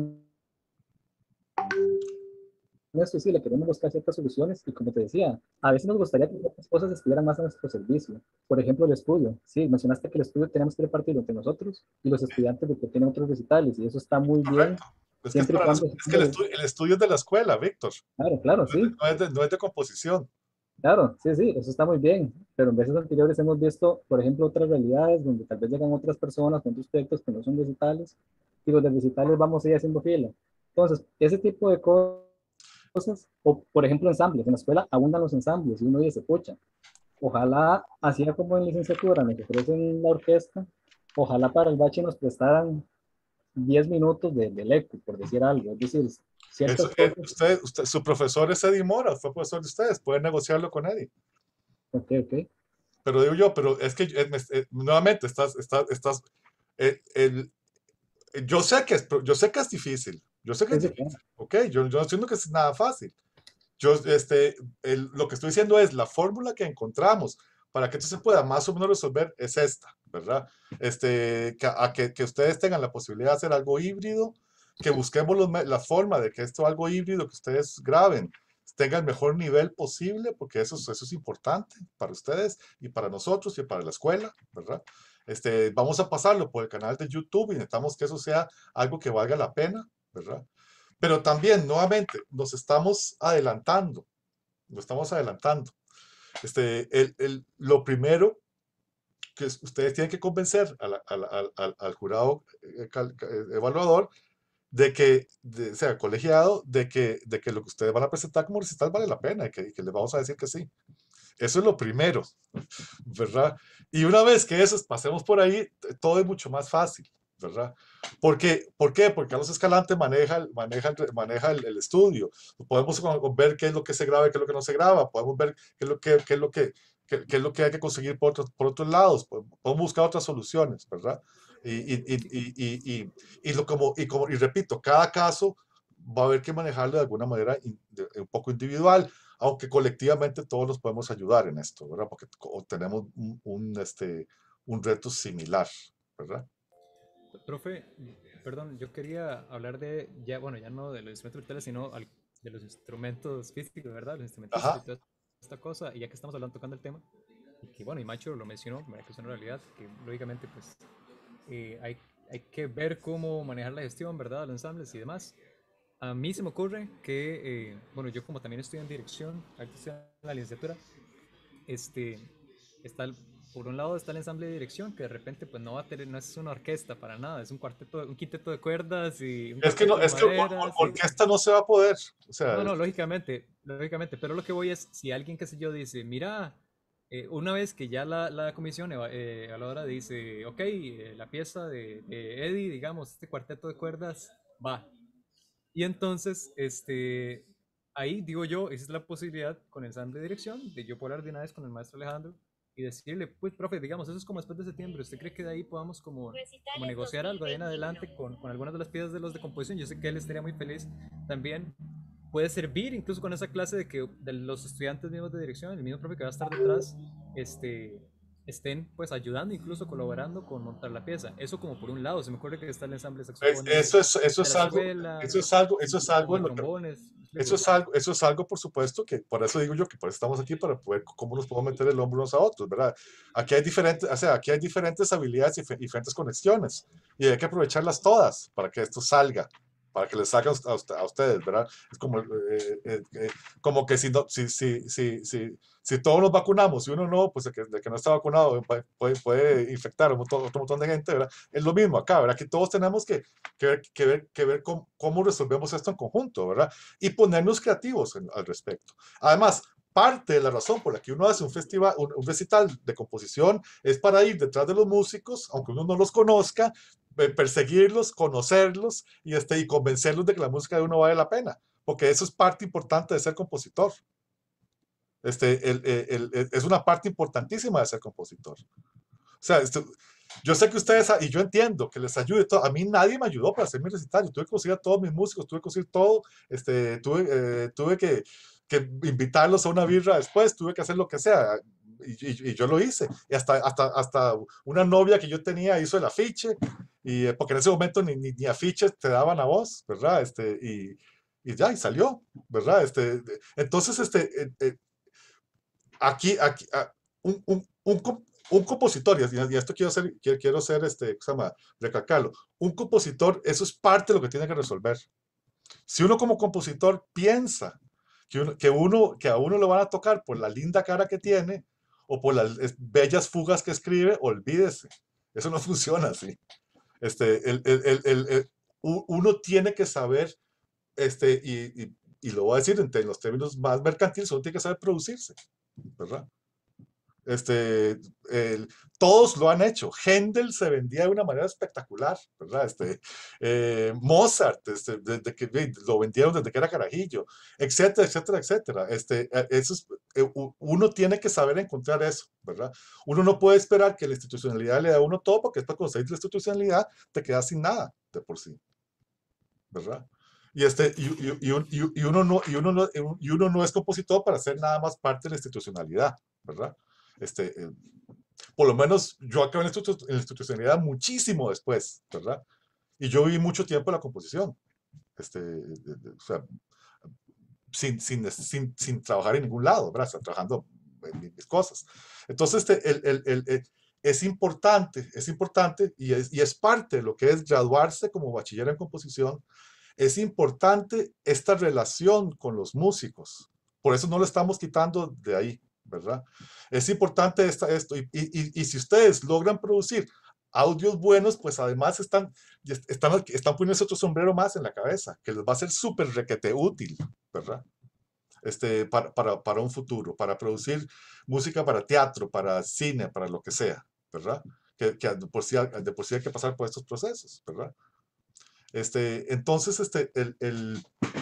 Ernesto, sí, le queremos buscar ciertas soluciones y como te decía, a veces nos gustaría que ciertas cosas estuvieran más a nuestro servicio. Por ejemplo, el estudio. Sí, mencionaste que el estudio tenemos que repartirlo entre nosotros y los estudiantes de que tienen otros recitales y eso está muy bien, correcto. Es que, es siempre y para la cuando... escu- es que el, estu- el estudio es de la escuela, Víctor. Claro, claro, sí. No es de, no es de composición. Claro, sí, sí, eso está muy bien, pero en veces anteriores hemos visto, por ejemplo, otras realidades donde tal vez llegan otras personas con otros proyectos que no son recitales y los de recitales vamos a ir haciendo fila. Entonces, ese tipo de co- cosas, o por ejemplo, ensambles, en la escuela abundan los ensambles y uno dice, pucha, ojalá, así como en licenciatura nos ofrecen la orquesta, ojalá para el bache nos prestaran diez minutos de, del eco, por decir algo, es decir, Eso, ciertas eh, cosas, usted, usted, su profesor es Eddie Mora, fue profesor de ustedes, pueden negociarlo con Eddie. ok, ok, Pero digo yo, pero es que eh, me- eh, nuevamente estás, estás, estás, eh, el, yo sé que es, yo sé que es difícil, yo sé que sí, es sí, claro, difícil, ¿ok? Yo, yo no estoy diciendo que es nada fácil. Yo, este, el- lo que estoy diciendo es la fórmula que encontramos para que esto se pueda más o menos resolver es esta, ¿verdad? Este, que, a que, que ustedes tengan la posibilidad de hacer algo híbrido, que busquemos los me- la forma de que esto algo híbrido que ustedes graben tenga el mejor nivel posible, porque eso, es- eso es importante para ustedes y para nosotros y para la escuela, ¿verdad? Este, vamos a pasarlo por el canal de YouTube y necesitamos que eso sea algo que valga la pena, ¿verdad? Pero también, nuevamente, nos estamos adelantando, nos estamos adelantando. Este, el, el, lo primero que es- ustedes tienen que convencer a la- a la- al, al- al jurado eh, cal- eh, evaluador de que, de, sea colegiado, de que, de que lo que ustedes van a presentar como recital vale la pena y que, y que les vamos a decir que sí. Eso es lo primero, ¿verdad? Y una vez que eso pasemos por ahí, t- todo es mucho más fácil, ¿verdad? Porque, ¿por qué? Porque Carlos Escalante maneja, el- maneja, el- maneja el, el estudio. Podemos con- con ver qué es lo que se graba y qué es lo que no se graba. Podemos ver qué es lo que, qué es lo que, qué, qué es lo que hay que conseguir por otros, por otros lados. Podemos podemos buscar otras soluciones, ¿verdad? Y, y, y, y, y, y, y lo como, y, como, y repito, cada caso va a haber que manejarlo de alguna manera in- de- un poco individual, aunque colectivamente todos nos podemos ayudar en esto, ¿verdad? Porque co- tenemos un, un, este, un reto similar, ¿verdad? Profe, perdón, yo quería hablar de, ya, bueno, ya no de los instrumentos virtuales, sino al- de los instrumentos físicos, ¿verdad? Los instrumentistas y Ajá. toda esta cosa, y ya que estamos hablando, tocando el tema, y que bueno, y Macho lo mencionó, que es una realidad, que lógicamente pues eh, hay, hay que ver cómo manejar la gestión, ¿verdad? Los ensambles y demás. A mí se me ocurre que, eh, bueno, yo como también estoy en dirección, ahorita estoy en la licenciatura, este, está el- por un lado está el ensamble de dirección, que de repente pues no va a tener, no es una orquesta para nada, es un cuarteto, un quinteto de cuerdas y un Es que, no, cuarteto de es que or- or- maderas y... orquesta no se va a poder. O sea, No, no, lógicamente, lógicamente, pero lo que voy es, si alguien, qué sé yo, dice, mira, eh, una vez que ya la, la comisión eva- eh, evaluadora dice, ok, eh, la pieza de, de Eddie, digamos, este cuarteto de cuerdas, va. Y entonces, este, ahí digo yo, esa es la posibilidad con el ensamble de dirección, de yo poder hablar de una vez con el maestro Alejandro y decirle, pues, profe, digamos, eso es como después de septiembre, ¿usted cree que de ahí podamos como, como negociar algo de ahí en adelante con, con algunas de las piezas de los de composición? Yo sé que él estaría muy feliz también. Puede servir incluso con esa clase de que de los estudiantes mismos de dirección, el mismo profe que va a estar detrás, este, estén pues ayudando, incluso colaborando con montar la pieza. Eso como por un lado, se me ocurre que está el ensamble de es- saxofones eso es, eso de es la algo, escuela, eso es algo, eso es o algo, de en lo que- trombones. ¿me eso explico? es algo, eso es algo, por supuesto, que por eso digo yo que por eso estamos aquí para poder cómo nos podemos meter el hombro unos a otros, ¿verdad? Aquí hay diferentes, o sea, aquí hay diferentes habilidades y fe- diferentes conexiones y hay que aprovecharlas todas para que esto salga, para que les salga a, ust- a ustedes, ¿verdad? Es como, eh, eh, eh, como que si, no, si, si, si, si, si todos nos vacunamos y uno no, pues el que, el que no está vacunado puede, puede, puede infectar a un montón, otro montón de gente, ¿verdad? Es lo mismo acá, ¿verdad? Que todos tenemos que, que ver, que ver, que ver cómo, cómo resolvemos esto en conjunto, ¿verdad? Y ponernos creativos en- al respecto. Además, parte de la razón por la que uno hace un festival, un, un recital de composición, es para ir detrás de los músicos, aunque uno no los conozca, eh, perseguirlos, conocerlos y, este, y convencerlos de que la música de uno vale la pena, porque eso es parte importante de ser compositor. Este, el, el, el, es una parte importantísima de ser compositor. O sea, este, yo sé que ustedes, y yo entiendo que les ayude todo. A mí nadie me ayudó para hacer mi recital. Yo tuve que conseguir a todos mis músicos, tuve que conseguir todo. Este, tuve, eh, tuve que, que invitarlos a una birra después, tuve que hacer lo que sea. Y, y, y yo lo hice. Y hasta, hasta, hasta una novia que yo tenía hizo el afiche, y, eh, porque en ese momento ni, ni, ni afiches te daban a vos, ¿verdad? Este, y, y ya, y salió, ¿verdad? Este, entonces, este, eh, eh, aquí, aquí, uh, un, un, un, un compositor, y esto quiero hacer, quiero, quiero hacer, este, se llama, recalcarlo, un compositor, eso es parte de lo que tiene que resolver. Si uno como compositor piensa que, uno, que, uno, que a uno lo van a tocar por la linda cara que tiene, o por las bellas fugas que escribe, olvídese, eso no funciona así. Este, el, el, el, el, el uno tiene que saber, este, y, y, y lo voy a decir en los términos más mercantiles, uno tiene que saber producirse, ¿verdad? Este, el, todos lo han hecho. Händel se vendía de una manera espectacular, ¿verdad? Este, eh, Mozart, este, desde que lo vendieron desde que era carajillo, etcétera, etcétera, etcétera. Este, eso es, uno tiene que saber encontrar eso, ¿verdad? Uno no puede esperar que la institucionalidad le dé a uno todo, porque después cuando conseguir la institucionalidad te quedas sin nada de por sí, ¿verdad? Y, este, y, y, y, y, uno no, y, uno no, y uno no es compositor para ser nada más parte de la institucionalidad, ¿verdad? Este, eh, por lo menos yo acabé en la, institu en la institucionalidad muchísimo después, ¿verdad? Y yo viví mucho tiempo en la composición, este, de, de, o sea, sin, sin, sin, sin trabajar en ningún lado, ¿verdad? O sea, trabajando en mis cosas. Entonces, este, el, el, el, el, es importante, es importante y es, y es parte de lo que es graduarse como bachiller en composición. Es importante esta relación con los músicos. Por eso no lo estamos quitando de ahí, ¿verdad? Es importante esta, esto. Y, y, y si ustedes logran producir audios buenos, pues además están, están, están poniendo otro sombrero más en la cabeza, que les va a ser súper requete útil, ¿verdad? Este, para, para, para un futuro, para producir música para teatro, para cine, para lo que sea, ¿verdad? Que, que de, por sí, de por sí hay que pasar por estos procesos, ¿verdad? Este, entonces, este, el, el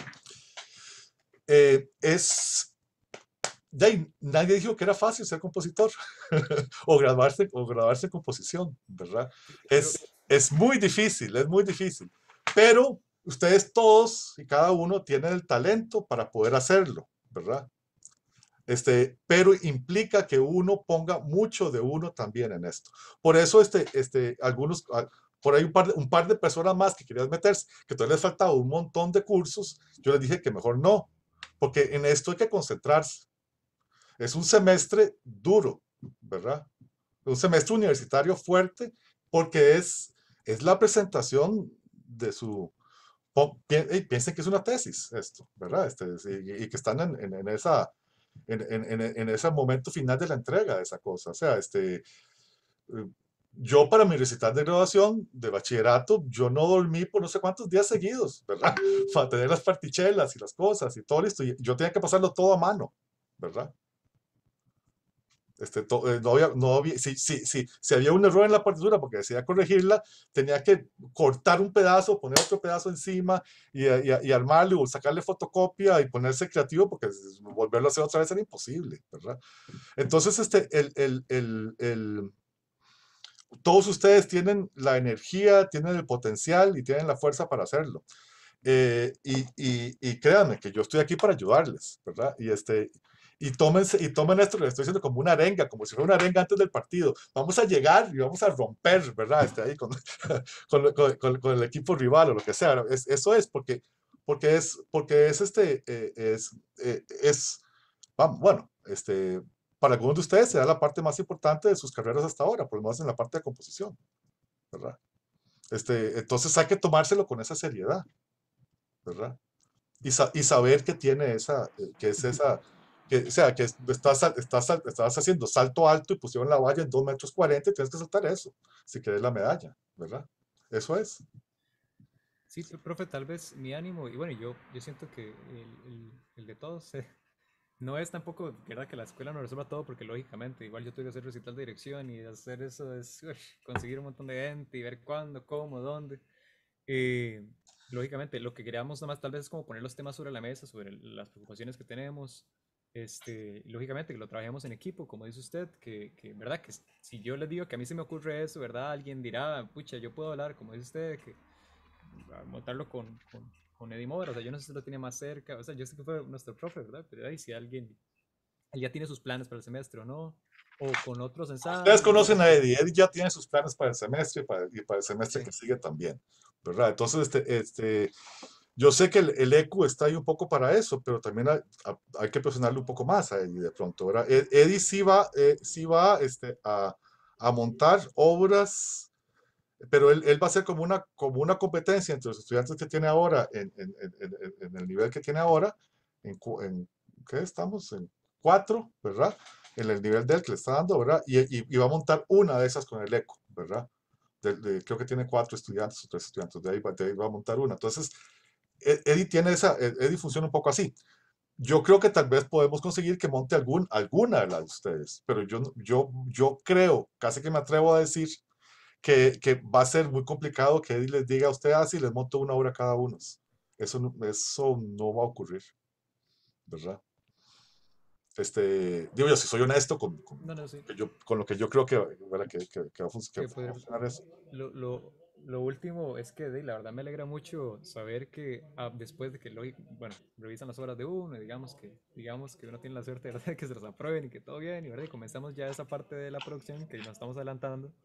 eh, es, ya, nadie dijo que era fácil ser compositor o graduarse, o graduarse en composición, ¿verdad? Es, es muy difícil, es muy difícil, pero ustedes todos y cada uno tienen el talento para poder hacerlo, ¿verdad? Este, pero implica que uno ponga mucho de uno también en esto. Por eso, este, este, algunos, por ahí un par, de, un par de personas más que querían meterse, que todavía les faltaba un montón de cursos, yo les dije que mejor no, porque en esto hay que concentrarse. Es un semestre duro, ¿verdad? Un semestre universitario fuerte, porque es, es la presentación de su... Piensen que es una tesis esto, ¿verdad? Este, y, y que están en, en, en esa... En, en, en, ese momento final de la entrega de esa cosa. O sea, este, yo para mi recital de graduación de bachillerato, yo no dormí por no sé cuántos días seguidos, ¿verdad? Para tener las partichelas y las cosas y todo listo. Y yo tenía que pasarlo todo a mano, ¿verdad? Este, to, eh, no había, no había, si, si, si, si había un error en la partitura porque decía corregirla, tenía que cortar un pedazo, poner otro pedazo encima y, y, y armarlo o sacarle fotocopia y ponerse creativo porque volverlo a hacer otra vez era imposible, ¿verdad? Entonces, este, el, el, el, el, todos ustedes tienen la energía, tienen el potencial y tienen la fuerza para hacerlo. Eh, y, y, y créanme que yo estoy aquí para ayudarles, ¿verdad? Y este... Y, tómense, y tomen esto que les estoy diciendo como una arenga, como si fuera una arenga antes del partido. Vamos a llegar y vamos a romper, ¿verdad? Este, ahí con, con, con, con, con el equipo rival o lo que sea. Es, eso es porque, porque es, porque es, este, eh, es, eh, es vamos, bueno, este, para algunos de ustedes será la parte más importante de sus carreras hasta ahora, por lo menos en la parte de composición, ¿verdad? Este, entonces hay que tomárselo con esa seriedad, ¿verdad? Y, sa y saber que tiene esa, que es esa... Que, o sea, que estás, estás, estás haciendo salto alto y pusieron la valla en dos metros cuarenta y tienes que saltar eso, si quieres la medalla, ¿verdad? Eso es. Sí, profe, tal vez mi ánimo, y bueno, yo, yo siento que el, el, el de todos, eh, no es tampoco, ¿verdad? Que la escuela no resuelva todo, porque lógicamente, igual yo tuve que hacer recital de dirección y hacer eso es uy, conseguir un montón de gente y ver cuándo, cómo, dónde. Eh, lógicamente, lo que queríamos nomás tal vez es como poner los temas sobre la mesa, sobre las preocupaciones que tenemos. Este, lógicamente, que lo trabajemos en equipo, como dice usted, que, que, ¿verdad? Que si yo les digo que a mí se me ocurre eso, ¿verdad? Alguien dirá, pucha, yo puedo hablar, como dice usted, que a montarlo con, con, con Eddie Moore, o sea, yo no sé si lo tiene más cerca, o sea, yo sé que fue nuestro profe, ¿verdad? Pero ahí si alguien él ya tiene sus planes para el semestre o no, o con otros Ustedes ensayos, conocen digamos a que... Eddie. Eddie ya tiene sus planes para el semestre y para, y para el semestre Sí, que sigue también, ¿verdad? Entonces, este, este, yo sé que el, el E Q está ahí un poco para eso, pero también hay, hay que presionarle un poco más a Eddie de pronto, ¿verdad? Ed- Eddie sí va, eh, sí va este, a, a montar obras, pero él, él va a ser como una, como una competencia entre los estudiantes que tiene ahora, en, en, en, en- en el nivel que tiene ahora, en, cu- en ¿qué estamos? En cuatro, ¿verdad? En el nivel del que le está dando, ¿verdad? Y, y, y va a montar una de esas con el ECO, ¿verdad? De- de- creo que tiene cuatro estudiantes o tres estudiantes, de ahí, va- de ahí va a montar una. Entonces, Ed- Eddie tiene esa, Ed- Eddie funciona un poco así. Yo creo que tal vez podemos conseguir que monte algún, alguna de las de ustedes, pero yo, no- yo, yo creo, casi que me atrevo a decir que, que va a ser muy complicado que Eddie les diga a ustedes así, les monto una obra cada uno. Eso no, eso no va a ocurrir, ¿verdad? Este, digo yo, si soy honesto con, con, no, no, con sí, lo que yo, con lo que yo creo que, ¿verdad? que, que, que va a fun- que va que a poder... funcionar eso. Lo, lo, lo último es que de, la verdad me alegra mucho saber que ah, después de que lo, bueno, revisan las obras de uno, y digamos que, digamos que uno tiene la suerte, ¿verdad? De que se las aprueben y que todo bien, y, ¿verdad? Y comenzamos ya esa parte de la producción que nos estamos adelantando.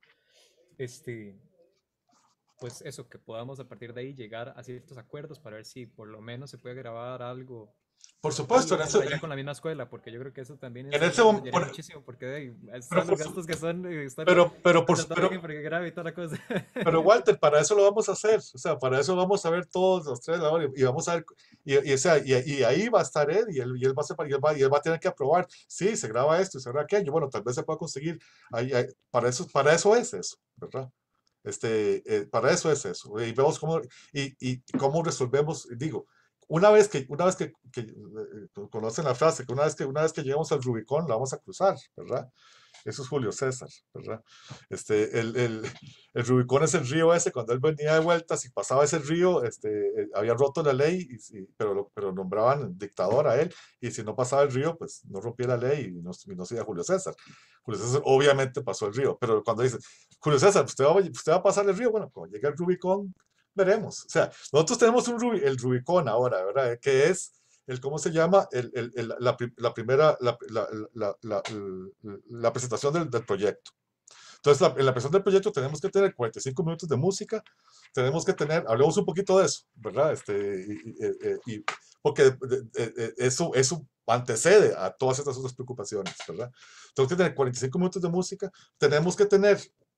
Este, pues eso, que podamos a partir de ahí llegar a ciertos acuerdos para ver si por lo menos se puede grabar algo Por aquí supuesto, o en por ese, allá con la misma escuela, porque yo creo que eso también en es, ese nos momento, ayudaría muchísimo, porque de ahí pero están por, los su- gastos que son eh, estar pero, pero, por, su- contratando a pero, alguien para que grabe y toda la cosa. pero Walter, para eso lo vamos a hacer, o sea, para eso vamos a ver todos los tres ahora y, y vamos a ver, y, y, o sea, y, y ahí va a estar Ed y él, y él va a ser, y él va, y él va a tener que aprobar, sí, se graba esto y se graba aquello, bueno, tal vez se pueda conseguir, ahí, ahí- para eso, para eso es eso, ¿verdad? Este, eh, para eso es eso. Y vemos cómo, y, y cómo resolvemos, digo, una vez que, una vez que, que, eh, conocen la frase, que una vez que, una vez que llegamos al Rubicón, la vamos a cruzar, ¿verdad? Eso es Julio César, ¿verdad? Este, el, el, el Rubicón es el río ese, cuando él venía de vuelta, si pasaba ese río, este, eh, había roto la ley, y, si- pero, lo- pero nombraban dictador a él, y si no pasaba el río, pues no rompía la ley y no, y no sería Julio César. Julio César obviamente pasó el río, pero cuando dice, Julio César, ¿usted va, usted va a pasar el río? Bueno, cuando llegue el Rubicón, veremos. O sea, nosotros tenemos un Rubi- el Rubicón ahora, ¿verdad? Que es el, ¿cómo se llama? El, el, el, la, la, primera, la, la, la, la, la presentación del, del, proyecto. Entonces, la, en la presentación del proyecto tenemos que tener cuarenta y cinco minutos de música, tenemos que tener, hablemos un poquito de eso, ¿verdad? Este, y, y, y, porque de, de, de, eso, eso antecede a todas estas otras preocupaciones, ¿verdad? Tenemos que tener cuarenta y cinco minutos de música, tenemos que tener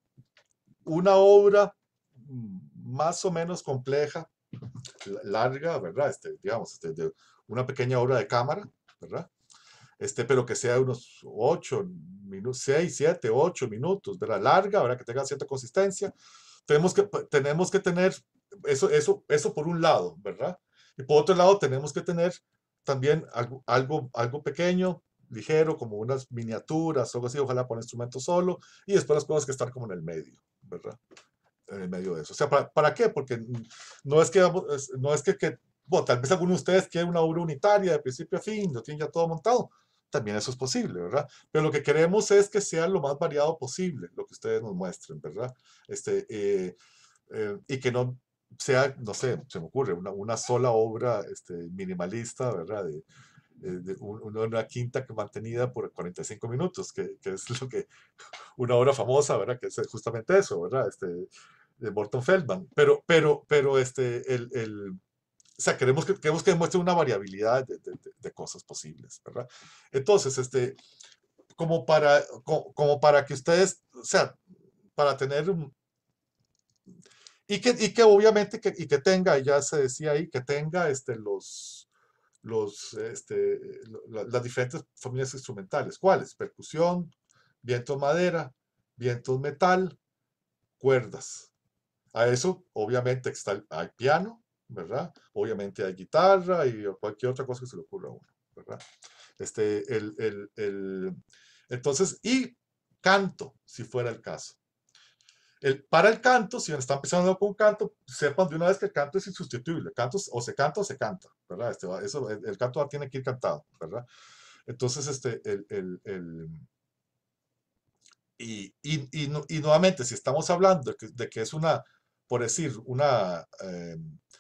una obra más o menos compleja, larga, ¿verdad? Este, digamos, este, de una pequeña obra de cámara, ¿verdad? Este, pero que sea unos ocho minutos, seis, siete, ocho minutos, ¿verdad? Larga, ¿verdad? Que tenga cierta consistencia. Tenemos que, tenemos que tener eso, eso, eso por un lado, ¿verdad? Y por otro lado, tenemos que tener también algo, algo, algo pequeño, ligero, como unas miniaturas o algo así, ojalá por instrumento solo, y después las cosas que están como en el medio, ¿verdad? En el medio de eso. O sea, ¿para, para qué? Porque no es que, no es que, que bueno, tal vez alguno de ustedes quiere una obra unitaria de principio a fin, lo tienen ya todo montado. También eso es posible, ¿verdad? Pero lo que queremos es que sea lo más variado posible, lo que ustedes nos muestren, ¿verdad? Este, eh, eh, y que no sea, no sé, se me ocurre, una, una sola obra este, minimalista, ¿verdad? De, de, de un, una quinta que mantenida por cuarenta y cinco minutos, que, que es lo que, una obra famosa, ¿verdad? Que es justamente eso, ¿verdad? Este, de Morton Feldman. Pero, pero, pero, este, el, el o sea, queremos que, queremos que demuestre una variabilidad de, de, de, cosas posibles, ¿verdad? Entonces, este, como para, como, como para que ustedes, o sea, para tener un, y que, y que obviamente, que, y que tenga, ya se decía ahí, que tenga este, los, los, este, las diferentes familias instrumentales. ¿Cuáles? Percusión, vientos madera, vientos metal, cuerdas. A eso, obviamente, está el, hay piano, ¿verdad? Obviamente hay guitarra y cualquier otra cosa que se le ocurra a uno, ¿verdad? Este, el, el, el, entonces, y canto, si fuera el caso. El, para el canto, si están empezando con canto, sepan de una vez que el canto es insustituible. Canto, o se canta o se canta, ¿verdad? Este, eso, el, el canto tiene que ir cantado, ¿verdad? Entonces, este, el, el, el y, y, y, y, nuevamente, si estamos hablando de que, de que es una, por decir, una, eh,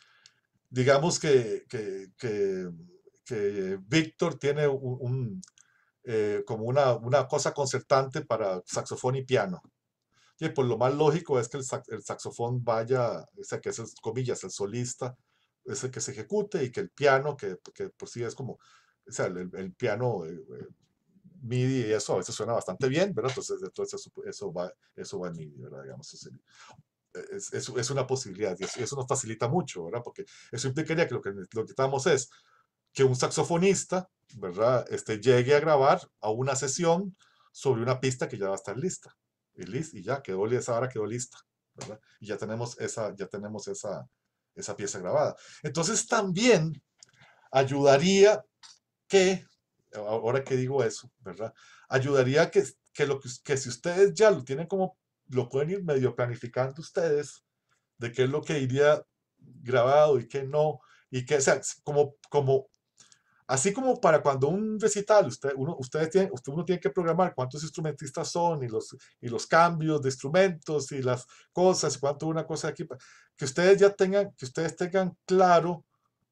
digamos que, que, que, que Víctor tiene un, un eh, como una, una cosa concertante para saxofón y piano. Y pues lo más lógico es que el, sax, el saxofón vaya, o sea, que es, el, comillas, el solista, es el que se ejecute, y que el piano, que, que por sí es como, o sea, el, el piano eh, MIDI y eso a veces suena bastante bien, ¿verdad? Entonces, entonces eso, eso, va, eso va en MIDI, ¿verdad? Digamos, es, es, es, es una posibilidad, y eso, eso nos facilita mucho, ¿verdad? Porque eso implicaría que lo que, lo que necesitamos es que un saxofonista, ¿verdad? Este, llegue a grabar a una sesión sobre una pista que ya va a estar lista. Y, list, y ya, quedó, esa hora quedó lista, ¿verdad? Y ya tenemos esa, ya tenemos esa, esa pieza grabada. Entonces también ayudaría que, ahora que digo eso, ¿verdad? Ayudaría que, que, lo que, que si ustedes ya lo tienen como, lo pueden ir medio planificando ustedes, de qué es lo que iría grabado y qué no, y que, o sea, como, como así como para cuando un recital, usted, uno, ustedes tienen, usted, uno tiene que programar cuántos instrumentistas son, y los, y los cambios de instrumentos y las cosas, y cuánto una cosa de aquí, que ustedes ya tengan, que ustedes tengan claro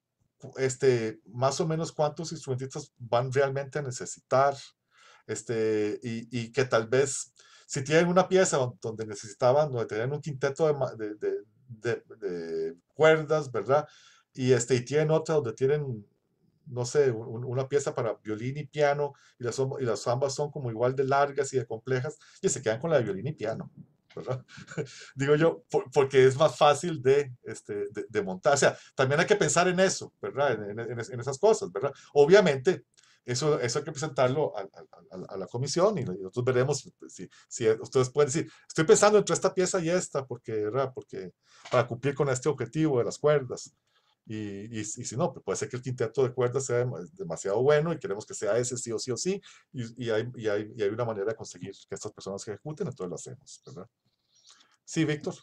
este, más o menos cuántos instrumentistas van realmente a necesitar, este, y, y que tal vez si tienen una pieza donde necesitaban, donde tenían un quinteto de, de, de, de cuerdas, ¿verdad? Y, este, y tienen otra donde tienen, no sé, un, una pieza para violín y piano, y las, y las ambas son como igual de largas y de complejas, y se quedan con la de violín y piano, ¿verdad? Digo yo, por, porque es más fácil de, este, de, de, montar. O sea, también hay que pensar en eso, ¿verdad? En, en, en esas cosas, ¿verdad? Obviamente, eso, eso hay que presentarlo a, a, a la comisión, y nosotros veremos si, si ustedes pueden decir, estoy pensando entre esta pieza y esta, porque, ¿verdad? Porque para cumplir con este objetivo de las cuerdas. Y, y, y, si no, pues puede ser que el quinteto de cuerdas sea demasiado bueno y queremos que sea ese sí o sí o sí, y, y, hay, y, hay, y hay una manera de conseguir que estas personas se ejecuten, entonces lo hacemos, ¿verdad? Sí, Víctor.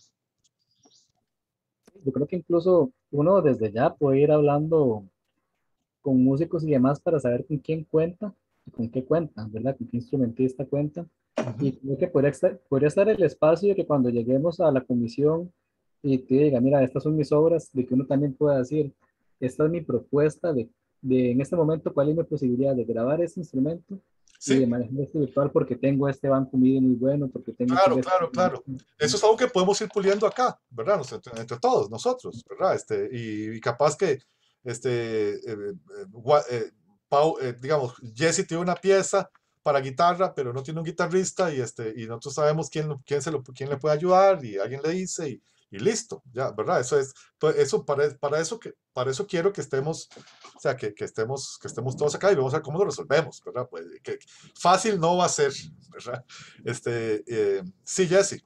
Yo creo que incluso uno desde ya puede ir hablando con músicos y demás para saber con quién cuenta y con qué cuenta, ¿verdad? Con qué instrumentista cuenta. Uh-huh. Y creo que podría estar, podría estar el espacio de que cuando lleguemos a la comisión y te diga, mira, estas son mis obras, de que uno también pueda decir, esta es mi propuesta de, de en este momento, cuál es mi posibilidad de grabar este instrumento. Sí. Y de manejar este virtual porque tengo este banco MIDI muy bueno, porque tengo... Claro, este claro, claro. Eso es algo que podemos ir puliendo acá, ¿verdad? Entre, entre todos nosotros, ¿verdad? Este, y, y capaz que, este, eh, eh, Pau, eh, digamos, Jesse tiene una pieza para guitarra, pero no tiene un guitarrista, y, este, y nosotros sabemos quién, quién, se lo, quién le puede ayudar, y alguien le dice, y, y listo, ya, ¿verdad? Eso es, eso para, para, eso que, para eso quiero que estemos, o sea, que, que, estemos, que estemos todos acá, y vamos a ver cómo lo resolvemos, ¿verdad? Pues, que, fácil no va a ser, ¿verdad? Este, eh, sí, Jesse.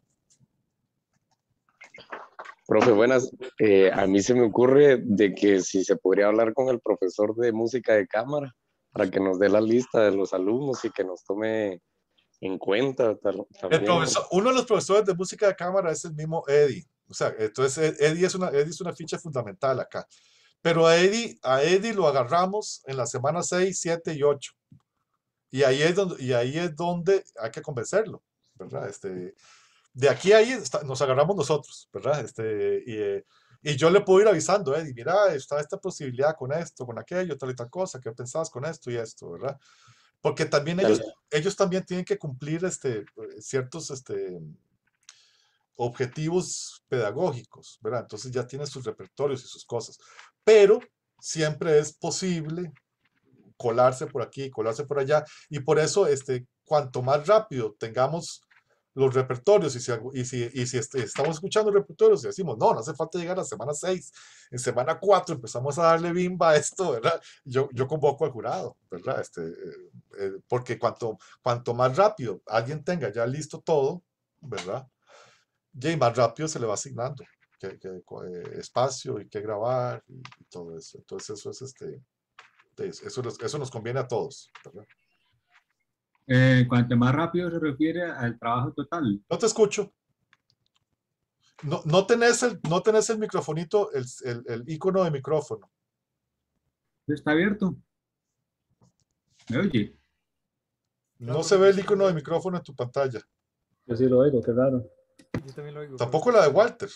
Profe, buenas. Eh, a mí se me ocurre de que si se podría hablar con el profesor de música de cámara para que nos dé la lista de los alumnos y que nos tome en cuenta también. El profesor, uno de los profesores de música de cámara es el mismo Eddie. O sea, entonces Eddie es una, Eddie es una ficha fundamental acá. Pero a Eddie, a Eddie lo agarramos en la semana seis, siete y ocho. Y ahí es donde, y ahí es donde hay que convencerlo, ¿verdad? Este, de aquí a ahí está, nos agarramos nosotros, ¿verdad? Este, y, y yo le puedo ir avisando, Eddie, mira, está esta posibilidad con esto, con aquello, tal y tal cosa, ¿qué pensabas con esto y esto, ¿verdad? Porque también ellos, ellos también tienen que cumplir este, ciertos este, objetivos pedagógicos, ¿verdad? Entonces ya tienen sus repertorios y sus cosas. Pero siempre es posible colarse por aquí, colarse por allá, y por eso, este, cuanto más rápido tengamos los repertorios, y si, y si, y si este, estamos escuchando repertorios y decimos, no, no hace falta llegar a semana seis, en semana cuatro empezamos a darle bimba a esto, ¿verdad? Yo, yo convoco al jurado, ¿verdad? Este, eh, eh, porque cuanto, cuanto más rápido alguien tenga ya listo todo, ¿verdad? Y más rápido se le va asignando que, que, eh, espacio y que grabar y, y todo eso. Entonces eso es este... Eso, eso nos conviene a todos, ¿verdad? Eh, cuanto más rápido se refiere al trabajo total. No te escucho. No, no, tenés, el, no tenés el microfonito, el, el, el icono de micrófono. ¿Está abierto? ¿Me oye? No se ve el icono de micrófono en tu pantalla. Yo sí lo oigo, qué raro. Yo también lo oigo. Tampoco la de Walter.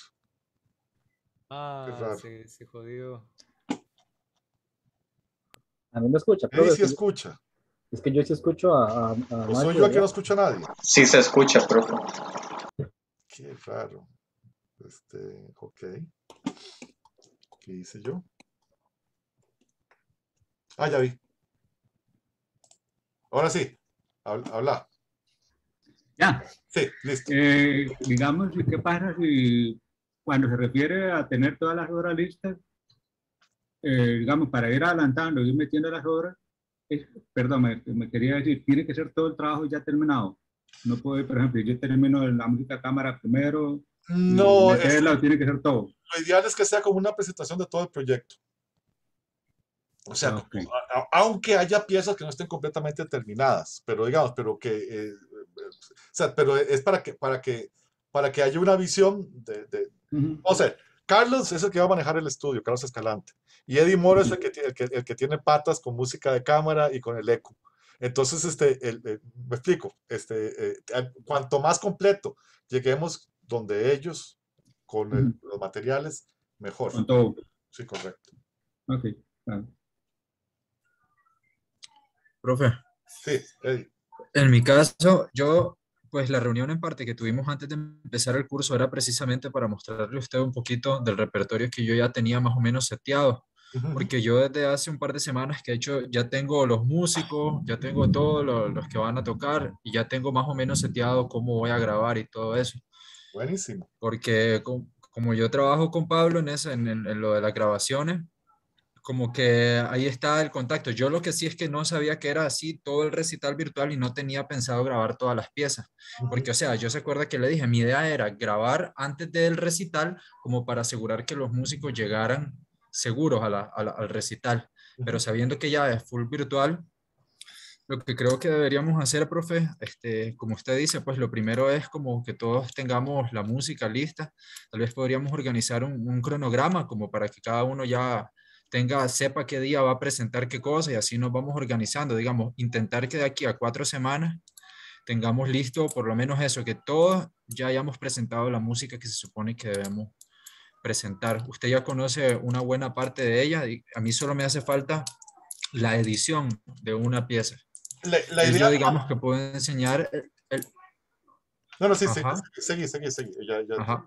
Ah, se, se jodió. A mí me escucha. Ahí sí escucha. Es que yo sí escucho a, a, a ¿O soy yo el que no escucha a nadie? Sí se escucha, profe. Qué raro. Este, ok. ¿Qué hice yo? Ah, ya vi. Ahora sí. Habla. Ya. Sí, listo. Eh, digamos, ¿qué pasa si cuando se refiere a tener todas las obras listas, eh, digamos, para ir adelantando, ir metiendo las obras, es, perdón, me, me quería decir, tiene que ser todo el trabajo ya terminado. No puede, por ejemplo, yo termino la música a cámara primero, no, meterla, es, tiene que ser todo. Lo ideal es que sea como una presentación de todo el proyecto. O sea, okay. como, a, a, aunque haya piezas que no estén completamente terminadas, pero digamos, pero que, eh, o sea, pero es para que, para que, para que haya una visión de, de uh-huh. O sea, Carlos es el que va a manejar el estudio, Carlos Escalante, y Eddie Moro uh-huh. es el que, el, que, el que tiene patas con música de cámara y con el eco. Entonces, este, el, el, me explico, este, eh, cuanto más completo lleguemos donde ellos, con el, uh-huh. los materiales, mejor. Con todo. Sí, correcto. Ok, claro. Profe. Sí, Eddie. En mi caso, yo, pues la reunión en parte que tuvimos antes de empezar el curso era precisamente para mostrarle a usted un poquito del repertorio que yo ya tenía más o menos seteado. Uh-huh. Porque yo desde hace un par de semanas que he hecho, ya tengo los músicos, ya tengo todos los, los que van a tocar y ya tengo más o menos seteado cómo voy a grabar y todo eso. Buenísimo. Porque como, como yo trabajo con Pablo en, eso, en, en, en lo de las grabaciones, como que ahí está el contacto. Yo lo que sí es que no sabía que era así todo el recital virtual y no tenía pensado grabar todas las piezas. Uh-huh. Porque, o sea, yo se acuerda que le dije, mi idea era grabar antes del recital como para asegurar que los músicos llegaran seguros a la, a la, al recital. Uh-huh. Pero sabiendo que ya es full virtual, lo que creo que deberíamos hacer, profe, este, como usted dice, pues lo primero es como que todos tengamos la música lista. Tal vez podríamos organizar un, un cronograma como para que cada uno ya tenga, sepa qué día va a presentar qué cosa y así nos vamos organizando, digamos, intentar que de aquí a cuatro semanas tengamos listo por lo menos eso, que todos ya hayamos presentado la música que se supone que debemos presentar. Usted ya conoce una buena parte de ella y a mí solo me hace falta la edición de una pieza. La, la idea, Eso, digamos, que puedo enseñar el... el... No, no, sí, sí, seguí, seguí, seguí. Ya, ya, Ajá.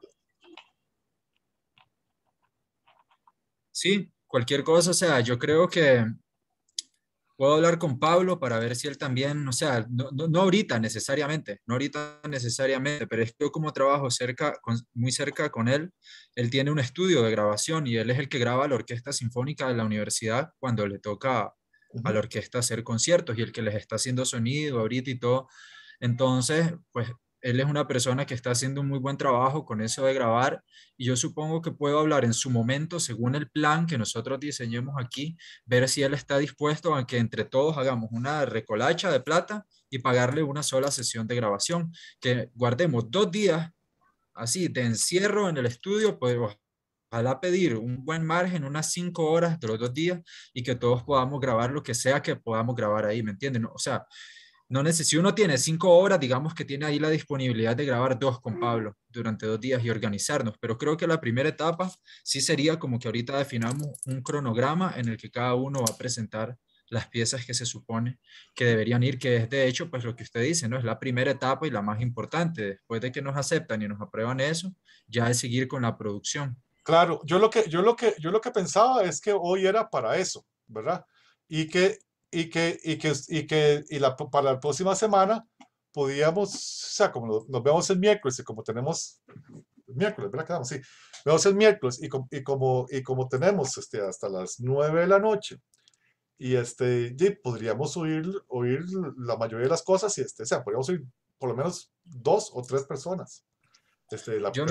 Sí, cualquier cosa, o sea, yo creo que puedo hablar con Pablo para ver si él también, o sea, no, no, no ahorita necesariamente, no ahorita necesariamente, pero es que yo como trabajo cerca, con, muy cerca con él, él tiene un estudio de grabación y él es el que graba la orquesta sinfónica de la universidad cuando le toca uh-huh. a la orquesta hacer conciertos y el que les está haciendo sonido ahorita y todo. Entonces, pues él es una persona que está haciendo un muy buen trabajo con eso de grabar y yo supongo que puedo hablar en su momento, según el plan que nosotros diseñemos aquí, ver si él está dispuesto a que entre todos hagamos una recolacha de plata y pagarle una sola sesión de grabación, que guardemos dos días así de encierro en el estudio, pues ojalá pedir un buen margen, unas cinco horas de los dos días y que todos podamos grabar lo que sea que podamos grabar ahí, ¿me entienden? O sea, no neces- si uno tiene cinco horas, digamos que tiene ahí la disponibilidad de grabar dos con Pablo durante dos días y organizarnos, pero creo que la primera etapa sí sería como que ahorita definamos un cronograma en el que cada uno va a presentar las piezas que se supone que deberían ir, que es de hecho pues lo que usted dice, ¿no? Es la primera etapa y la más importante. Después de que nos aceptan y nos aprueban eso, ya es seguir con la producción. Claro, yo lo que, yo lo que, yo lo que pensaba es que hoy era para eso, ¿verdad? Y que y que, y que, y que y la, para la próxima semana podíamos, o sea, como nos vemos el miércoles y como tenemos, el miércoles, ¿verdad? Quedamos, sí, vemos el miércoles y, com, y, como, y como tenemos este, hasta las nueve de la noche y este, y podríamos oír, oír la mayoría de las cosas y este, o sea, podríamos oír por lo menos dos o tres personas. Este, la, Yo me,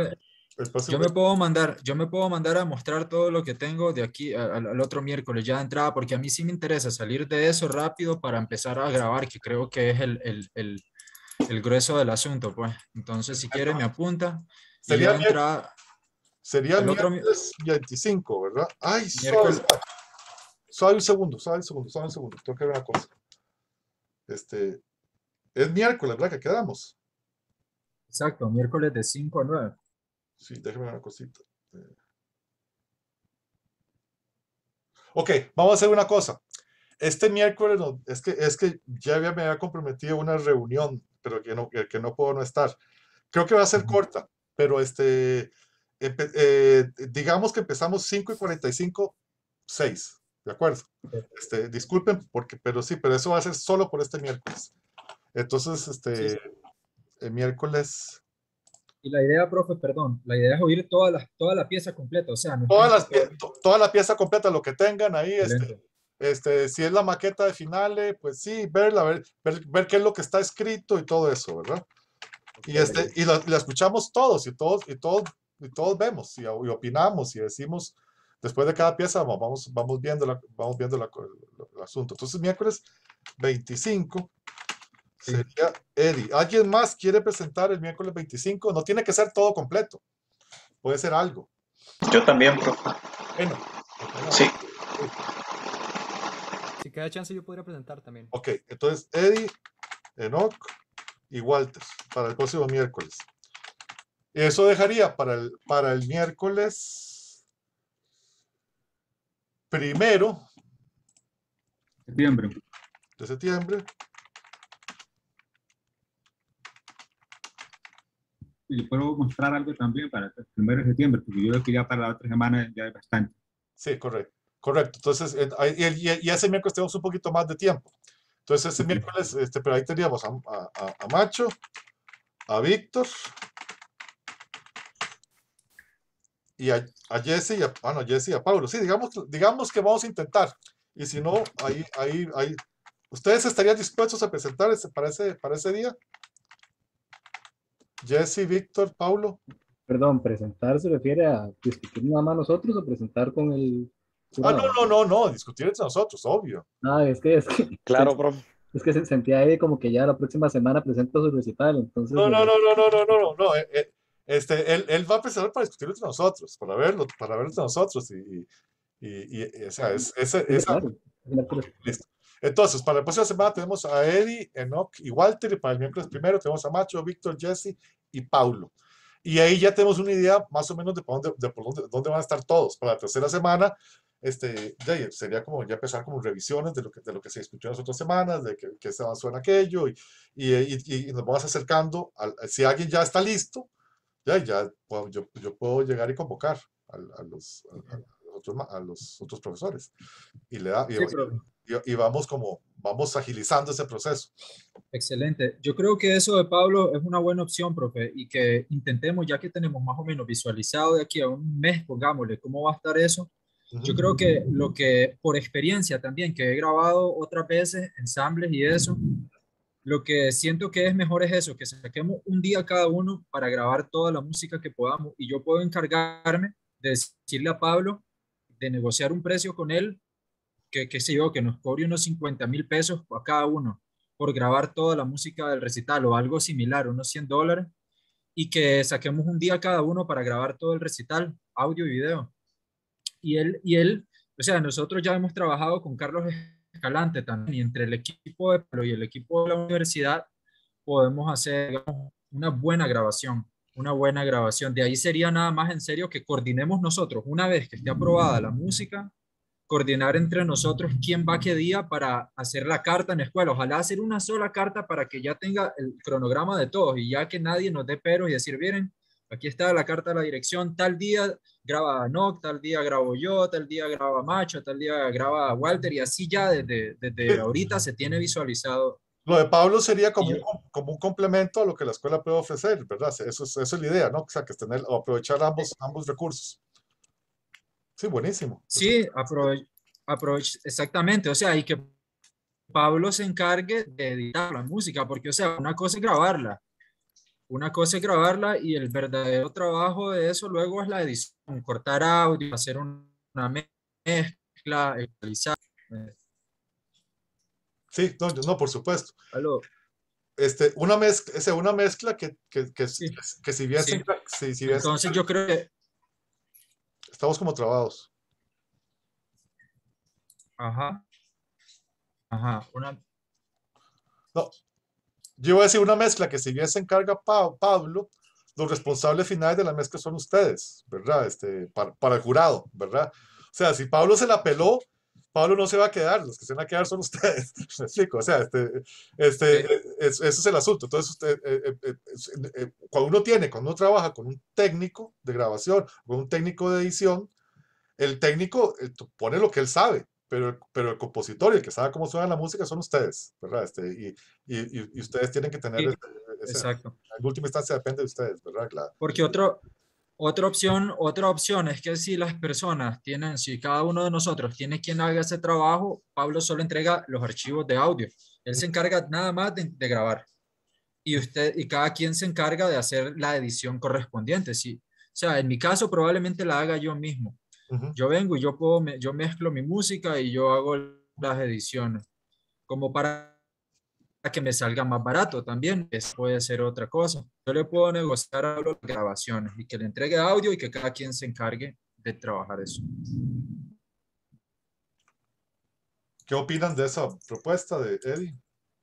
El próximo Yo me puedo mandar, yo me puedo mandar a mostrar todo lo que tengo de aquí a- al, al otro miércoles ya de entrada, porque a mí sí me interesa salir de eso rápido para empezar a grabar, que creo que es el, el, el, el grueso del asunto, pues. Entonces, si quiere, me apunta y yo sería, de mier- entrada, sería el otro mi- miércoles veinticinco, ¿verdad? Ay, suave, miércoles, suave un segundo, suave un segundo, suave un segundo. Tengo que ver una cosa. Este, es miércoles, ¿verdad? Que quedamos. exacto, miércoles de cinco a nueve. Sí, déjame ver una cosita. Eh, Ok, vamos a hacer una cosa. Este miércoles, no- es que, es que ya había- me había comprometido a una reunión, pero que no, que, que no puedo no estar. Creo que va a ser Ujú. corta, pero este, empe- eh, digamos que empezamos cinco y cuarenta y cinco, seis, ¿de acuerdo? Este, disculpen, porque, pero sí, pero eso va a ser solo por este miércoles. Entonces, Sí, este, el miércoles, y la idea, profe, perdón, la idea es oír toda la, toda la pieza completa, o sea, no es todas como las, que... pie- to- toda la pieza completa, lo que tengan ahí, este, Excelente. este, si es la maqueta de finales, pues sí, verla, ver, ver, ver qué es lo que está escrito y todo eso, ¿verdad? Y, este, y la, la escuchamos todos y todos, y todos, y todos vemos y, y opinamos y decimos, después de cada pieza vamos, vamos viendo, la, vamos viendo la, el, el asunto. Entonces, miércoles veinticinco Sí. sería Eddie. ¿Alguien más quiere presentar el miércoles veinticinco? No tiene que ser todo completo, puede ser algo. Yo también, profe. Bueno, Sí. Si queda chance, yo podría presentar también. ok, entonces Eddie, Enoch y Walter para el próximo miércoles. Y eso dejaría para el, para el miércoles primero Septiembre. de septiembre. Y puedo mostrar algo también para el primero de septiembre, porque yo creo que ya para la otra semana ya es bastante. Sí, correcto. Correcto. Entonces, eh, ahí- y, y- y ese miércoles tenemos un poquito más de tiempo. Entonces, ese miércoles, este, pero ahí teníamos a, a- a- a Macho, a Víctor y a, a Jesse y a, ah, no, Jesse y a Pablo. Sí, digamos, digamos que vamos a intentar. Y si no, ahí, ahí, ahí. ¿Ustedes estarían dispuestos a presentar ese, para, ese, para ese día? Jesse, Víctor, Paulo. Perdón, ¿presentar se refiere a discutir nada más nosotros o presentar con el Ah, no, jurado? no, no, no, discutir entre nosotros, obvio. Ah, es que, es que, Claro, profe. es que se sentía ahí como que ya la próxima semana presenta su recital, entonces... No, no, eh, no, no, no, no, no, no, no. eh, eh, Este, él, él va a presentar para discutir entre nosotros, para verlo, para verlo entre nosotros. Y, y, y, y, o sea, es, ese- sí, esa, claro, el miércoles. listo. Entonces, para la próxima semana tenemos a Eddie, Enoch y Walter. Y para el miércoles primero tenemos a Macho, Víctor, Jesse y Paulo. Y ahí ya tenemos una idea más o menos de, por dónde, de por dónde, dónde van a estar todos. Para la tercera semana, este, ya, ya sería como ya empezar como revisiones de lo que, de lo que se discutió en las otras semanas, de que, que se avanzó en aquello. Y, y, y, y nos vamos acercando. Al, si alguien ya está listo, ya, ya puedo- yo, yo puedo llegar y convocar a, a los, a, a los otros, ma- a los otros profesores. Y, le da, y, Sí, profe. y- y vamos como, vamos agilizando ese proceso. Excelente. Yo creo que eso de Pablo es una buena opción, profe, y que intentemos, ya que tenemos más o menos visualizado de aquí a un mes, pongámosle, cómo va a estar eso. Yo Ujú. creo que lo que, por experiencia también, que he grabado otras veces, ensambles y eso, lo que siento que es mejor es eso, que saquemos un día cada uno para grabar toda la música que podamos, y yo puedo encargarme de decirle a Pablo, de negociar un precio con él, que, qué sé yo, que nos cobre unos cincuenta mil pesos a cada uno por grabar toda la música del recital o algo similar, unos cien dólares, y que saquemos un día cada uno para grabar todo el recital, audio y video. Y él, y él, o sea, nosotros ya hemos trabajado con Carlos Escalante también, y entre el equipo de Pablo y el equipo de la universidad podemos hacer, digamos, una buena grabación, una buena grabación. De ahí sería nada más en serio que coordinemos nosotros, una vez que esté aprobada la música, coordinar entre nosotros quién va qué día para hacer la carta en la escuela. Ojalá hacer una sola carta para que ya tenga el cronograma de todos y ya que nadie nos dé peros y decir, miren, aquí está la carta de la dirección, tal día graba Noc, tal día grabo yo, tal día graba Macho, tal día graba Walter, y así ya desde, desde ahorita se tiene visualizado. Lo de Pablo sería como, Y un, yo- com- como un complemento a lo que la escuela puede ofrecer, ¿verdad? Eso es, eso es la idea, ¿no? O sea, que es tener, o aprovechar ambos, ambos recursos. Sí, buenísimo. Eso- Sí, aprove aprove exactamente, o sea, y que Pablo se encargue de editar la música, porque, o sea, una cosa es grabarla, una cosa es grabarla y el verdadero trabajo de eso luego es la edición, cortar audio, hacer un- una mezcla, ecualizar. eh, Sí, no, no, por supuesto. aló, Este, una mezcla, o sea, una mezcla que, que, que, sí, que si bien se, sí. enca- si, si bien se- Entonces yo creo que, estamos como trabados. ajá, ajá, una, No, yo iba a decir una mezcla que si bien se encarga Pa- Pablo, los responsables finales de la mezcla son ustedes, ¿verdad? Este, para, para el jurado, ¿verdad? O sea, si Pablo se la peló, Pablo no se va a quedar, los que se van a quedar son ustedes. Me explico, o sea, este, este, sí, eh, es- ese es el asunto. Entonces, usted, eh, eh, eh, es- eh, cuando uno tiene, cuando uno trabaja con un técnico de grabación, con un técnico de edición, el técnico eh, pone lo que él sabe, pero, pero el compositor y el que sabe cómo suena la música son ustedes, ¿verdad? Este, y, y, y ustedes tienen que tener, sí, ese, ese- exacto. en última instancia depende de ustedes, ¿verdad? La- Porque otro, otra opción, otra opción es que si las personas tienen, si cada uno de nosotros tiene quien haga ese trabajo, Pablo solo entrega los archivos de audio. Él se encarga nada más de, de grabar y usted y cada quien se encarga de hacer la edición correspondiente. Sí. O sea, en mi caso probablemente la haga yo mismo. Ujú. Yo vengo y yo puedo, me- yo mezclo mi música y yo hago las ediciones, como para que me salga más barato también. Eso puede ser otra cosa. Yo le puedo negociar a las grabaciones y que le entregue audio y que cada quien se encargue de trabajar eso. ¿Qué opinan de esa propuesta de Eddie?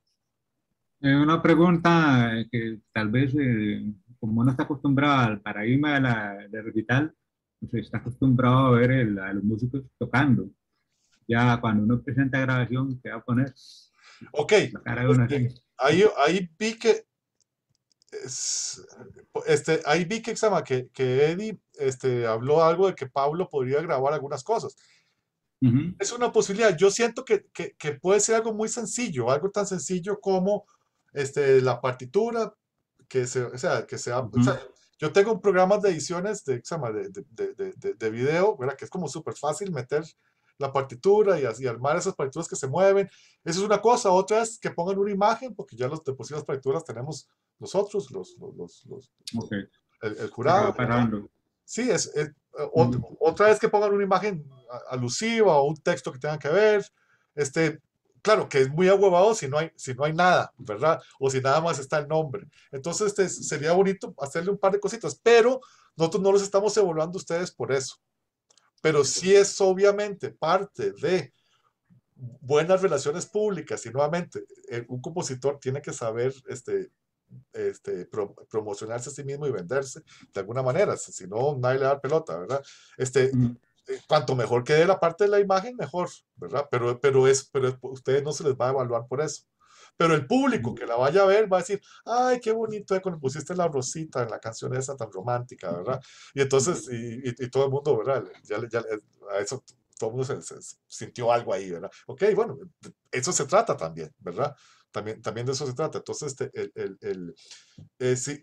Eh, una pregunta que tal vez, eh, como uno está acostumbrado al paradigma de la, de recital, pues está acostumbrado a ver el- a los músicos tocando. Ya cuando uno presenta grabación, ¿qué va a poner? Ok, La cara de uno así. ahí, ahí vi que es- este, ahí vi que, se llama, que, que Eddie este, habló algo de que Pablo podría grabar algunas cosas. Ujú, Es una posibilidad. Yo siento que, que, que puede ser algo muy sencillo, algo tan sencillo como este, la partitura, que se, o sea, que sea, o sea, ujú. yo tengo un programa de ediciones de, se llama, de, de, de, de, de video, ¿verdad? Que es como súper fácil meter la partitura y, así, armar esas partituras que se mueven. Eso es una cosa. Otra es que pongan una imagen, porque ya los de por sí las partituras tenemos nosotros, los, los, los, los- Ok, el, el se jurado. va pasando. Sí, es, es, eh, ot- Ujú. otra vez que pongan una imagen a- alusiva o un texto que tengan que ver. Este, claro que es muy ahuevado si no hay, si no hay nada, ¿verdad? O si nada más está el nombre. Entonces, este, sería bonito hacerle un par de cositas, pero nosotros no los estamos evaluando a ustedes por eso. Pero sí es obviamente parte de buenas relaciones públicas y nuevamente, eh, un compositor tiene que saber este, este, pro, promocionarse a sí mismo y venderse de alguna manera, si no, nadie le da pelota, ¿verdad? Este, Ujú. eh, cuanto mejor quede la parte de la imagen, mejor, ¿verdad? Pero, pero, es, pero a ustedes no se les va a evaluar por eso. Pero el público que la vaya a ver va a decir, ay, qué bonito eh, cuando pusiste la rosita en la canción esa tan romántica, ¿verdad? Y entonces, y, y, y todo el mundo, ¿verdad? Ya, ya, a eso todo el mundo se, se, se sintió algo ahí, ¿verdad? Ok, bueno, eso se trata también, ¿verdad? También, también de eso se trata. Entonces, este, el, el, el, eh, sí,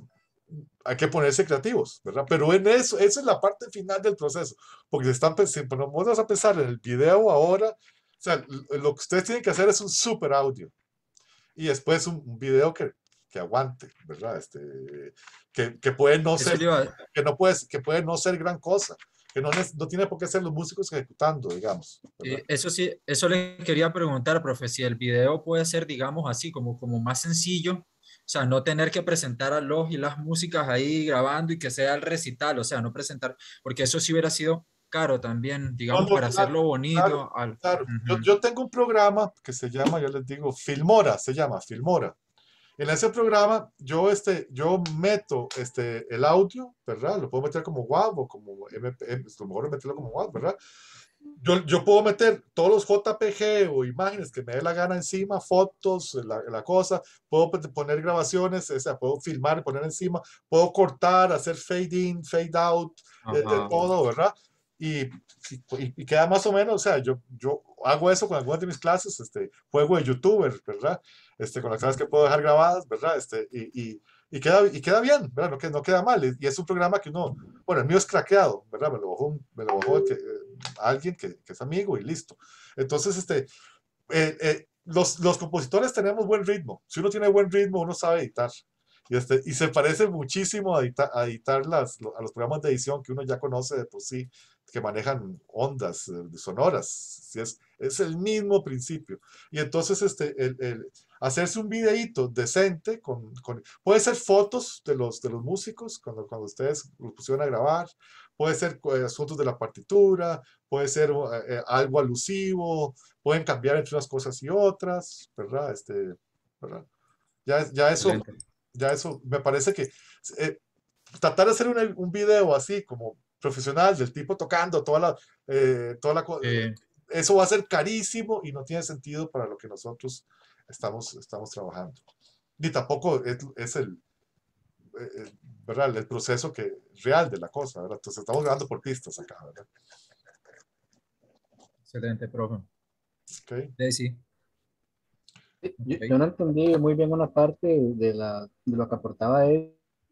hay que ponerse creativos, ¿verdad? Pero en eso, esa es la parte final del proceso, porque están pensando, vamos a pensar en el video ahora, o sea, lo que ustedes tienen que hacer es un super audio y después un, un video que, que aguante, ¿verdad? Este, que, que puede no Eso ser, le iba, que no puede, que puede no ser gran cosa, que no, no tiene por qué ser los músicos ejecutando, digamos, ¿verdad? sí, eso sí, eso le quería preguntar, profe, si el video puede ser, digamos así, como, como más sencillo, o sea, no tener que presentar a los y las músicas ahí grabando y que sea el recital, o sea, no presentar, porque eso sí hubiera sido caro también, No, digamos, no, para claro, hacerlo claro, bonito. Al, claro. Yo, Ujú. yo tengo un programa que se llama, ya les digo, Filmora, se llama Filmora. En ese programa yo, este, yo meto este, el audio, ¿verdad? Lo puedo meter como WAV o como M P, es lo mejor es meterlo como WAV, ¿verdad? Yo, yo puedo meter todos los J P G o imágenes que me dé la gana encima, fotos, la, la cosa, puedo poner grabaciones, o sea, puedo filmar y poner encima, puedo cortar, hacer fade in, fade out, eh, de Ajá. todo, ¿verdad? Y, y, y queda más o menos, o sea, yo, yo hago eso con algunas de mis clases, este, juego de youtuber, ¿verdad? Este, con las clases que puedo dejar grabadas, ¿verdad? Este, y, y, y, queda, y queda bien, ¿verdad? No, que, no queda mal. Y es un programa que uno, bueno, el mío es craqueado, ¿verdad? Me lo bajó, un, me lo bajó el que, eh, alguien que, que, es amigo y listo. Entonces, este, eh, eh, los, los compositores tenemos buen ritmo. Si uno tiene buen ritmo, uno sabe editar. Y, este, y se parece muchísimo a, edita- a editar las, a los programas de edición que uno ya conoce de por sí, que manejan ondas eh, sonoras. Sí, es, es el mismo principio. Y entonces este, el, el hacerse un videíto decente, con, con- puede ser fotos de los, de los músicos cuando, cuando ustedes los pusieron a grabar, puede ser eh, fotos de la partitura, puede ser eh, eh, algo alusivo, pueden cambiar entre unas cosas y otras, ¿verdad? Este, ¿verdad? Ya, ya eso, Excelente. ya eso, me parece que eh, tratar de hacer una- un video así como profesional del tipo tocando toda la, eh, toda la, co- Eh, eso va a ser carísimo y no tiene sentido para lo que nosotros estamos, estamos trabajando. Ni tampoco es, es el, eh, eh, ¿verdad? El proceso que, real de la cosa, ¿verdad? Entonces estamos grabando por pistas acá, ¿verdad? excelente, profe. Okay. Daisy. Yo, Ok. yo no entendí muy bien una parte de, la, de lo que aportaba él,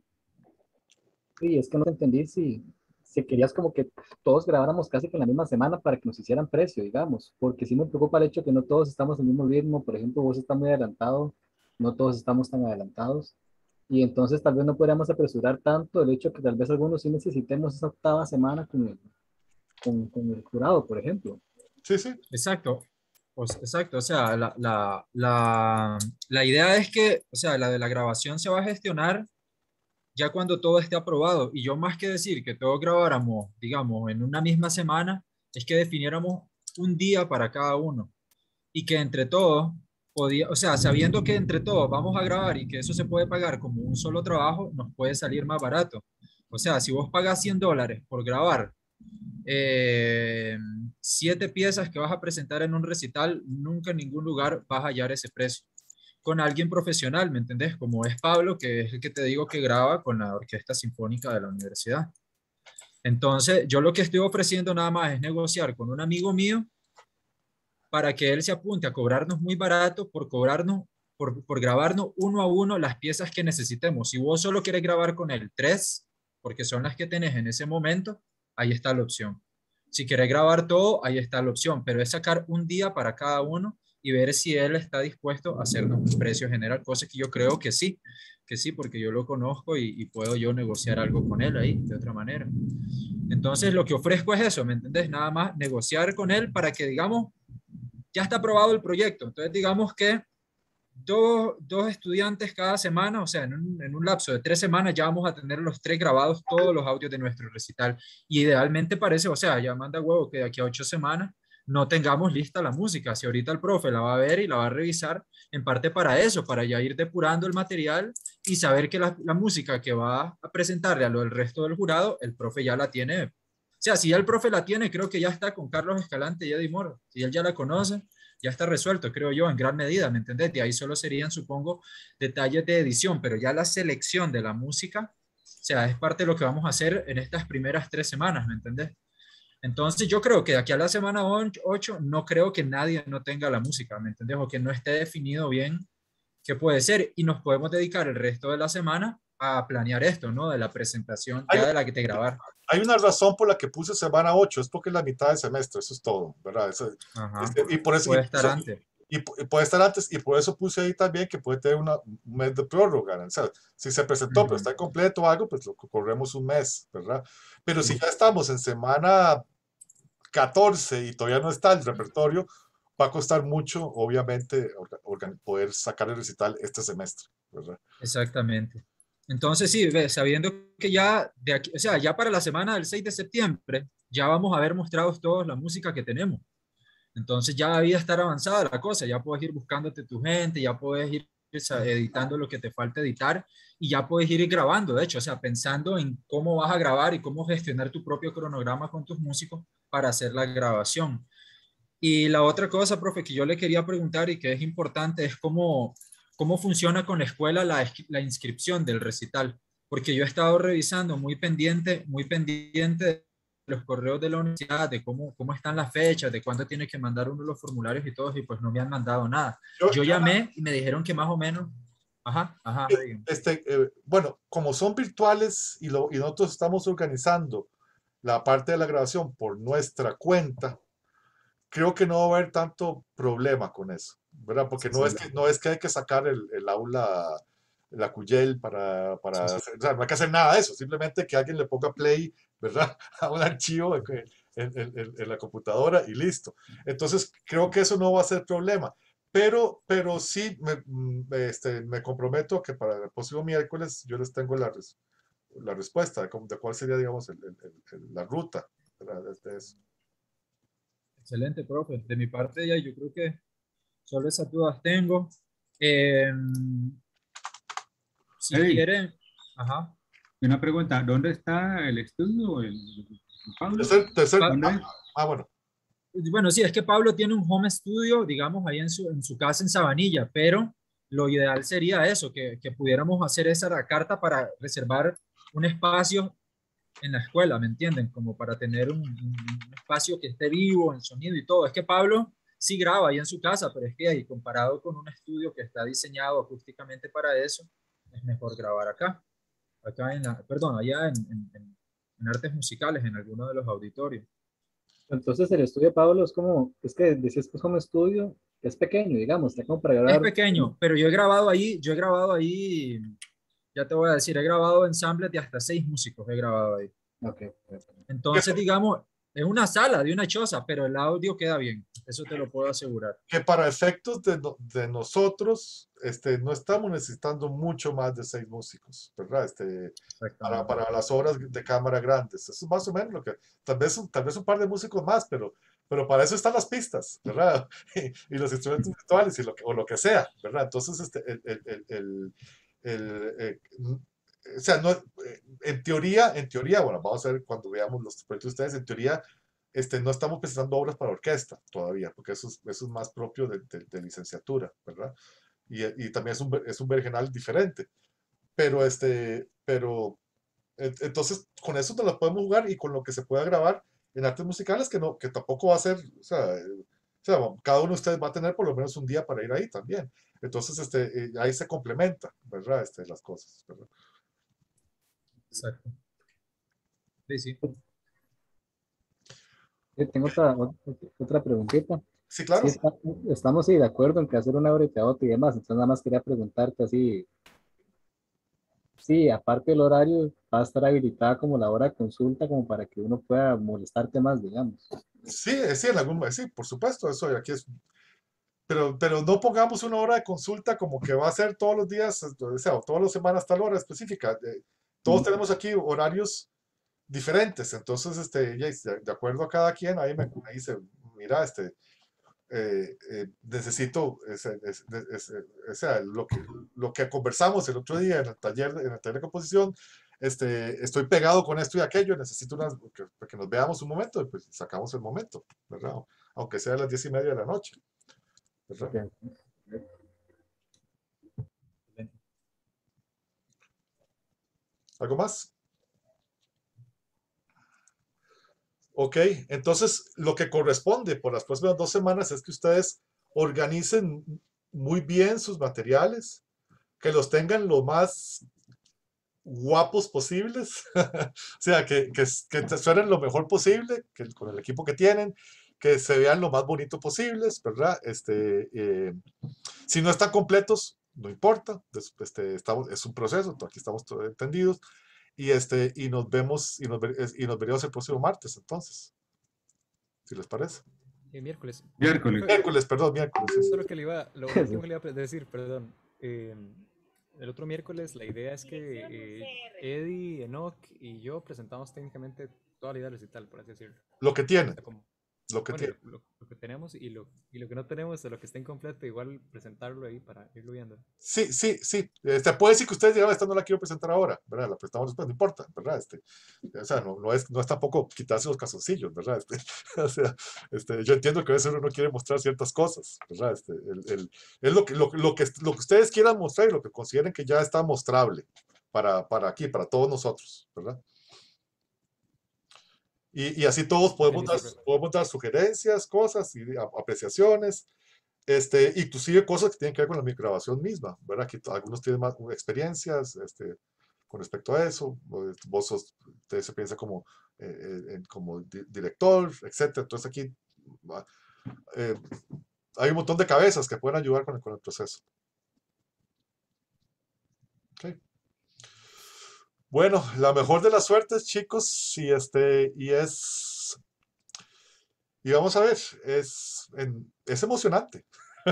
y es que no entendí si, si querías como que todos grabáramos casi que en la misma semana para que nos hicieran precio, digamos, porque sí me preocupa el hecho que no todos estamos en el mismo ritmo. Por ejemplo, vos estás muy adelantado, no todos estamos tan adelantados, y entonces tal vez no podríamos apresurar tanto el hecho que tal vez algunos sí necesitemos esa octava semana con el, con, con el jurado, por ejemplo. Sí, sí. Exacto. O s- exacto. O sea, la, la, la, la idea es que, o sea, la de la grabación se va a gestionar ya cuando todo esté aprobado. Y yo más que decir que todos grabáramos, digamos, en una misma semana, es que definiéramos un día para cada uno. Y que entre todos, podía, o sea, sabiendo que entre todos vamos a grabar y que eso se puede pagar como un solo trabajo, nos puede salir más barato. O sea, si vos pagas cien dólares por grabar eh, siete piezas que vas a presentar en un recital, nunca en ningún lugar vas a hallar ese precio. Con alguien profesional, ¿me entendés? Como es Pablo, que es el que te digo que graba con la Orquesta Sinfónica de la universidad. Entonces, yo lo que estoy ofreciendo nada más es negociar con un amigo mío para que él se apunte a cobrarnos muy barato por cobrarnos, por, por grabarnos uno a uno las piezas que necesitemos. Si vos solo quieres grabar con él tres, porque son las que tenés en ese momento, ahí está la opción. Si quieres grabar todo, ahí está la opción, pero es sacar un día para cada uno y ver si él está dispuesto a hacernos un precio general, cosa que yo creo que sí, que sí, porque yo lo conozco y, y puedo yo negociar algo con él ahí de otra manera. Entonces, lo que ofrezco es eso, ¿me entendés? Nada más negociar con él para que, digamos, ya está aprobado el proyecto. Entonces, digamos que dos, dos estudiantes cada semana, o sea, en un, en un lapso de tres semanas ya vamos a tener los tres grabados, todos los audios de nuestro recital. Y idealmente parece, o sea, ya manda huevo que de aquí a ocho semanas no tengamos lista la música. Si ahorita el profe la va a ver y la va a revisar, en parte para eso, para ya ir depurando el material y saber que la, la música que va a presentarle a lo del resto del jurado, el profe ya la tiene. O sea, si ya el profe la tiene, creo que ya está con Carlos Escalante y Eddie Moro. Si él ya la conoce, ya está resuelto, creo yo, en gran medida, ¿me entendés? De ahí solo serían, supongo, detalles de edición, pero ya la selección de la música, o sea, es parte de lo que vamos a hacer en estas primeras tres semanas, ¿me entendés? Entonces yo creo que de aquí a la semana ocho no creo que nadie no tenga la música, ¿me entendés? O que no esté definido bien qué puede ser y nos podemos dedicar el resto de la semana a planear esto, ¿no? De la presentación Hay, ya de la que te grabar. hay una razón por la que puse semana ocho, es porque es la mitad del semestre, eso es todo, ¿verdad? Eso, Ajá. este, y por eso, Puede y, estar eso, antes. y, y puede estar antes, y por eso puse ahí también que puede tener una, un mes de prórroga, o sea, si se presentó, Uh pero -huh. está incompleto o algo, pues lo corremos un mes, ¿verdad? Pero Sí. si ya estamos en semana catorce y todavía no está el repertorio, va a costar mucho, obviamente, poder sacar el recital este semestre, ¿verdad? Exactamente. Entonces, sí, ve, sabiendo que ya, de aquí, o sea, ya para la semana del seis de septiembre, ya vamos a haber mostrado todos la música que tenemos. Entonces ya debía estar avanzada la cosa, ya puedes ir buscándote tu gente, ya puedes ir editando lo que te falta editar y ya puedes ir grabando, de hecho, o sea, pensando en cómo vas a grabar y cómo gestionar tu propio cronograma con tus músicos para hacer la grabación. Y la otra cosa, profe, que yo le quería preguntar y que es importante es cómo, cómo funciona con la escuela la, la inscripción del recital, porque yo he estado revisando muy pendiente, muy pendiente de los correos de la universidad, de cómo, cómo están las fechas, de cuándo tiene que mandar uno los formularios y todo, y pues no me han mandado nada. Yo, yo llamé y me dijeron que más o menos, ajá, ajá. Este, eh, bueno, como son virtuales y, lo, y nosotros estamos organizando la parte de la grabación por nuestra cuenta, creo que no va a haber tanto problema con eso, ¿verdad? Porque no es que, no es que hay que sacar el, el aula la Q Y L para, para Sí, sí. hacer, o sea, no hay que hacer nada de eso, simplemente que alguien le ponga play, ¿verdad? A un archivo en, en- en- en la computadora y listo. Entonces, creo que eso no va a ser problema. Pero, pero sí, me, mm, este, me comprometo que para el próximo miércoles yo les tengo la, res- la respuesta de, cómo- de cuál sería, digamos, el- el- el- el- la ruta, ¿verdad? De- de eso. Excelente, profe. De mi parte ya yo creo que solo esas dudas tengo. Eh, si Eddie, quieren, ajá. una pregunta, ¿dónde está el estudio? ¿El, el Pablo? Tercer, tercer, Pa- ¿Dónde ah, es? ah, bueno, Bueno, sí, es que Pablo tiene un home studio, digamos, ahí en su, en su casa en Sabanilla, pero lo ideal sería eso, que, que pudiéramos hacer esa carta para reservar un espacio en la escuela, ¿me entienden? Como para tener un, un espacio que esté vivo, en sonido y todo. Es que Pablo sí graba ahí en su casa, pero es que ahí, comparado con un estudio que está diseñado acústicamente para eso, es mejor grabar acá, acá en la, perdón, allá en, en, en en artes musicales, en alguno de los auditorios. Entonces el estudio de Pablo es como, es que decís que es como estudio, es pequeño, digamos, está como para Es grabar. pequeño, pero yo he grabado ahí, yo he grabado ahí, ya te voy a decir, he grabado ensambles de hasta seis músicos, he grabado ahí. Ok. Entonces, digamos, es una sala de una choza, pero el audio queda bien, eso te lo puedo asegurar. que para efectos de, no- de nosotros, este, no estamos necesitando mucho más de seis músicos, ¿verdad? Este, para, Exactamente. para las obras de cámara grandes. Eso es más o menos lo que, tal vez, un- tal vez un par de músicos más, pero, pero para eso están las pistas, ¿verdad? Y, y los instrumentos virtuales y lo que, o lo que sea, ¿verdad? Entonces, este, el, el, el, el- el, eh, n- o sea, no, eh, en teoría, en teoría, bueno, vamos a ver cuando veamos los proyectos de ustedes, en teoría, este, no estamos presentando obras para orquesta todavía, porque eso es, eso es más propio de, de- de licenciatura, ¿verdad? Y, y también es un, es un vergenal diferente. Pero, este, pero, en- entonces, con eso nos la podemos jugar y con lo que se pueda grabar en artes musicales, que, no, que tampoco va a ser, o sea, eh, o sea, cada uno de ustedes va a tener por lo menos un día para ir ahí también. Entonces, este, eh, ahí se complementa, ¿verdad? Este, las cosas, ¿verdad? Exacto. Sí, sí. Eh, Tengo otra, otra preguntita. Sí, Sí, claro. está- estamos sí, de acuerdo en que hacer una obra de teatro y demás, entonces nada más quería preguntarte así, sí, aparte del horario, va a estar habilitada como la hora de consulta como para que uno pueda molestarte más, digamos. Sí, eh, sí, en algún, sí, por supuesto, eso aquí es. Pero, pero no pongamos una hora de consulta como que va a ser todos los días, o sea, o todas las semanas tal hora específica. Eh, Todos Mm. tenemos aquí horarios diferentes, entonces, este, ya, de de acuerdo a cada quien, ahí me ahí dice, mira, este, eh, eh, necesito, ese- ese- ese- o sea, lo que, lo que conversamos el otro día en el taller, en el taller de composición, este, estoy pegado con esto y aquello, necesito unas, que, que nos veamos un momento, y pues sacamos el momento, ¿verdad? Aunque sea a las diez y media de la noche, ¿verdad? Ok. ¿Algo más? Ok, entonces lo que corresponde por las próximas dos semanas es que ustedes organicen muy bien sus materiales, que los tengan lo más guapos posibles, o sea, que, que, que te suenen lo mejor posible, que con el equipo que tienen, que se vean lo más bonito posibles, ¿verdad? Este, eh, si no están completos, no importa, es, este, estamos, es un proceso, aquí estamos todos entendidos, y, este, y nos vemos, y nos, y nos veremos el próximo martes, entonces, si les parece. Eh, miércoles. Miércoles. Profe, Miércoles, perdón, miércoles. sí, eso sí. es lo que le iba, lo, lo último que le iba a decir, perdón. Eh, el otro miércoles la idea es que eh, Eddie, Enoch y yo presentamos técnicamente toda la idea recital, por así decirlo. Lo que O tienen, sea, como, lo que bueno, y tienen. lo, lo- lo que tenemos y lo, y lo que no tenemos, de lo que está incompleto, igual presentarlo ahí para irlo viendo. Sí, sí, sí. Este, puede decir que ustedes digan, esta no la quiero presentar ahora, ¿verdad? La presentamos después, no importa, ¿verdad? Este, o sea, no, no, es, no es tampoco quitarse los calzoncillos, ¿verdad? Este, o sea, este, yo entiendo que a veces uno quiere mostrar ciertas cosas, ¿verdad? Este, el, el, es lo que, lo, lo, que, lo que ustedes quieran mostrar y lo que consideren que ya está mostrable para, para aquí, para todos nosotros, ¿verdad? Y, y así todos podemos dar, Buenísimo. podemos dar sugerencias, cosas y a- apreciaciones. Este, inclusive cosas que tienen que ver con la micrograbación misma, ¿verdad? Que algunos tienen más experiencias este, con respecto a eso, vos sos, usted se piensa como, eh, en, como di director, etcétera. Entonces aquí eh, hay un montón de cabezas que pueden ayudar con el, con el proceso. Bueno, la mejor de las suertes, chicos, y este, y es, y vamos a ver, es, en- es emocionante.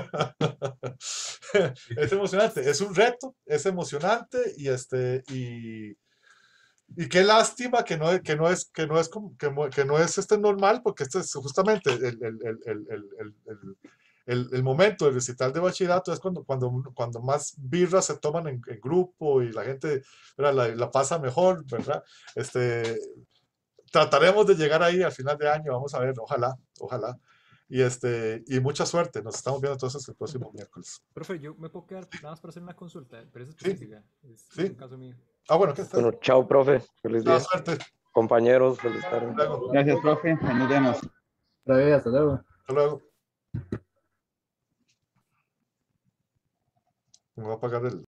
Es emocionante, es un reto, es emocionante y este, y, y qué lástima que no, que no es, que no es como, que, mo- que no es este normal, porque este es justamente el, el, el, el, el, el, el- el- el momento del recital de bachillerato es cuando, cuando, cuando más birras se toman en, en grupo y la gente, ¿verdad? La, la pasa mejor, ¿verdad? Este, trataremos de llegar ahí al final de año, vamos a ver, ojalá, ojalá. Y, este, y mucha suerte, nos estamos viendo entonces el próximo miércoles. Profe, yo me puedo quedar nada más para hacer una consulta, pero es Sí, específica. Es, es sí. un caso mío. Ah, bueno, ¿qué está? Bueno, chao, profe. Feliz Nada, día. suerte. Compañeros, feliz tarde. Luego, Gracias, profe. Ahí nos vemos. Otra vez, hasta luego. hasta luego. Me voy a apagar el...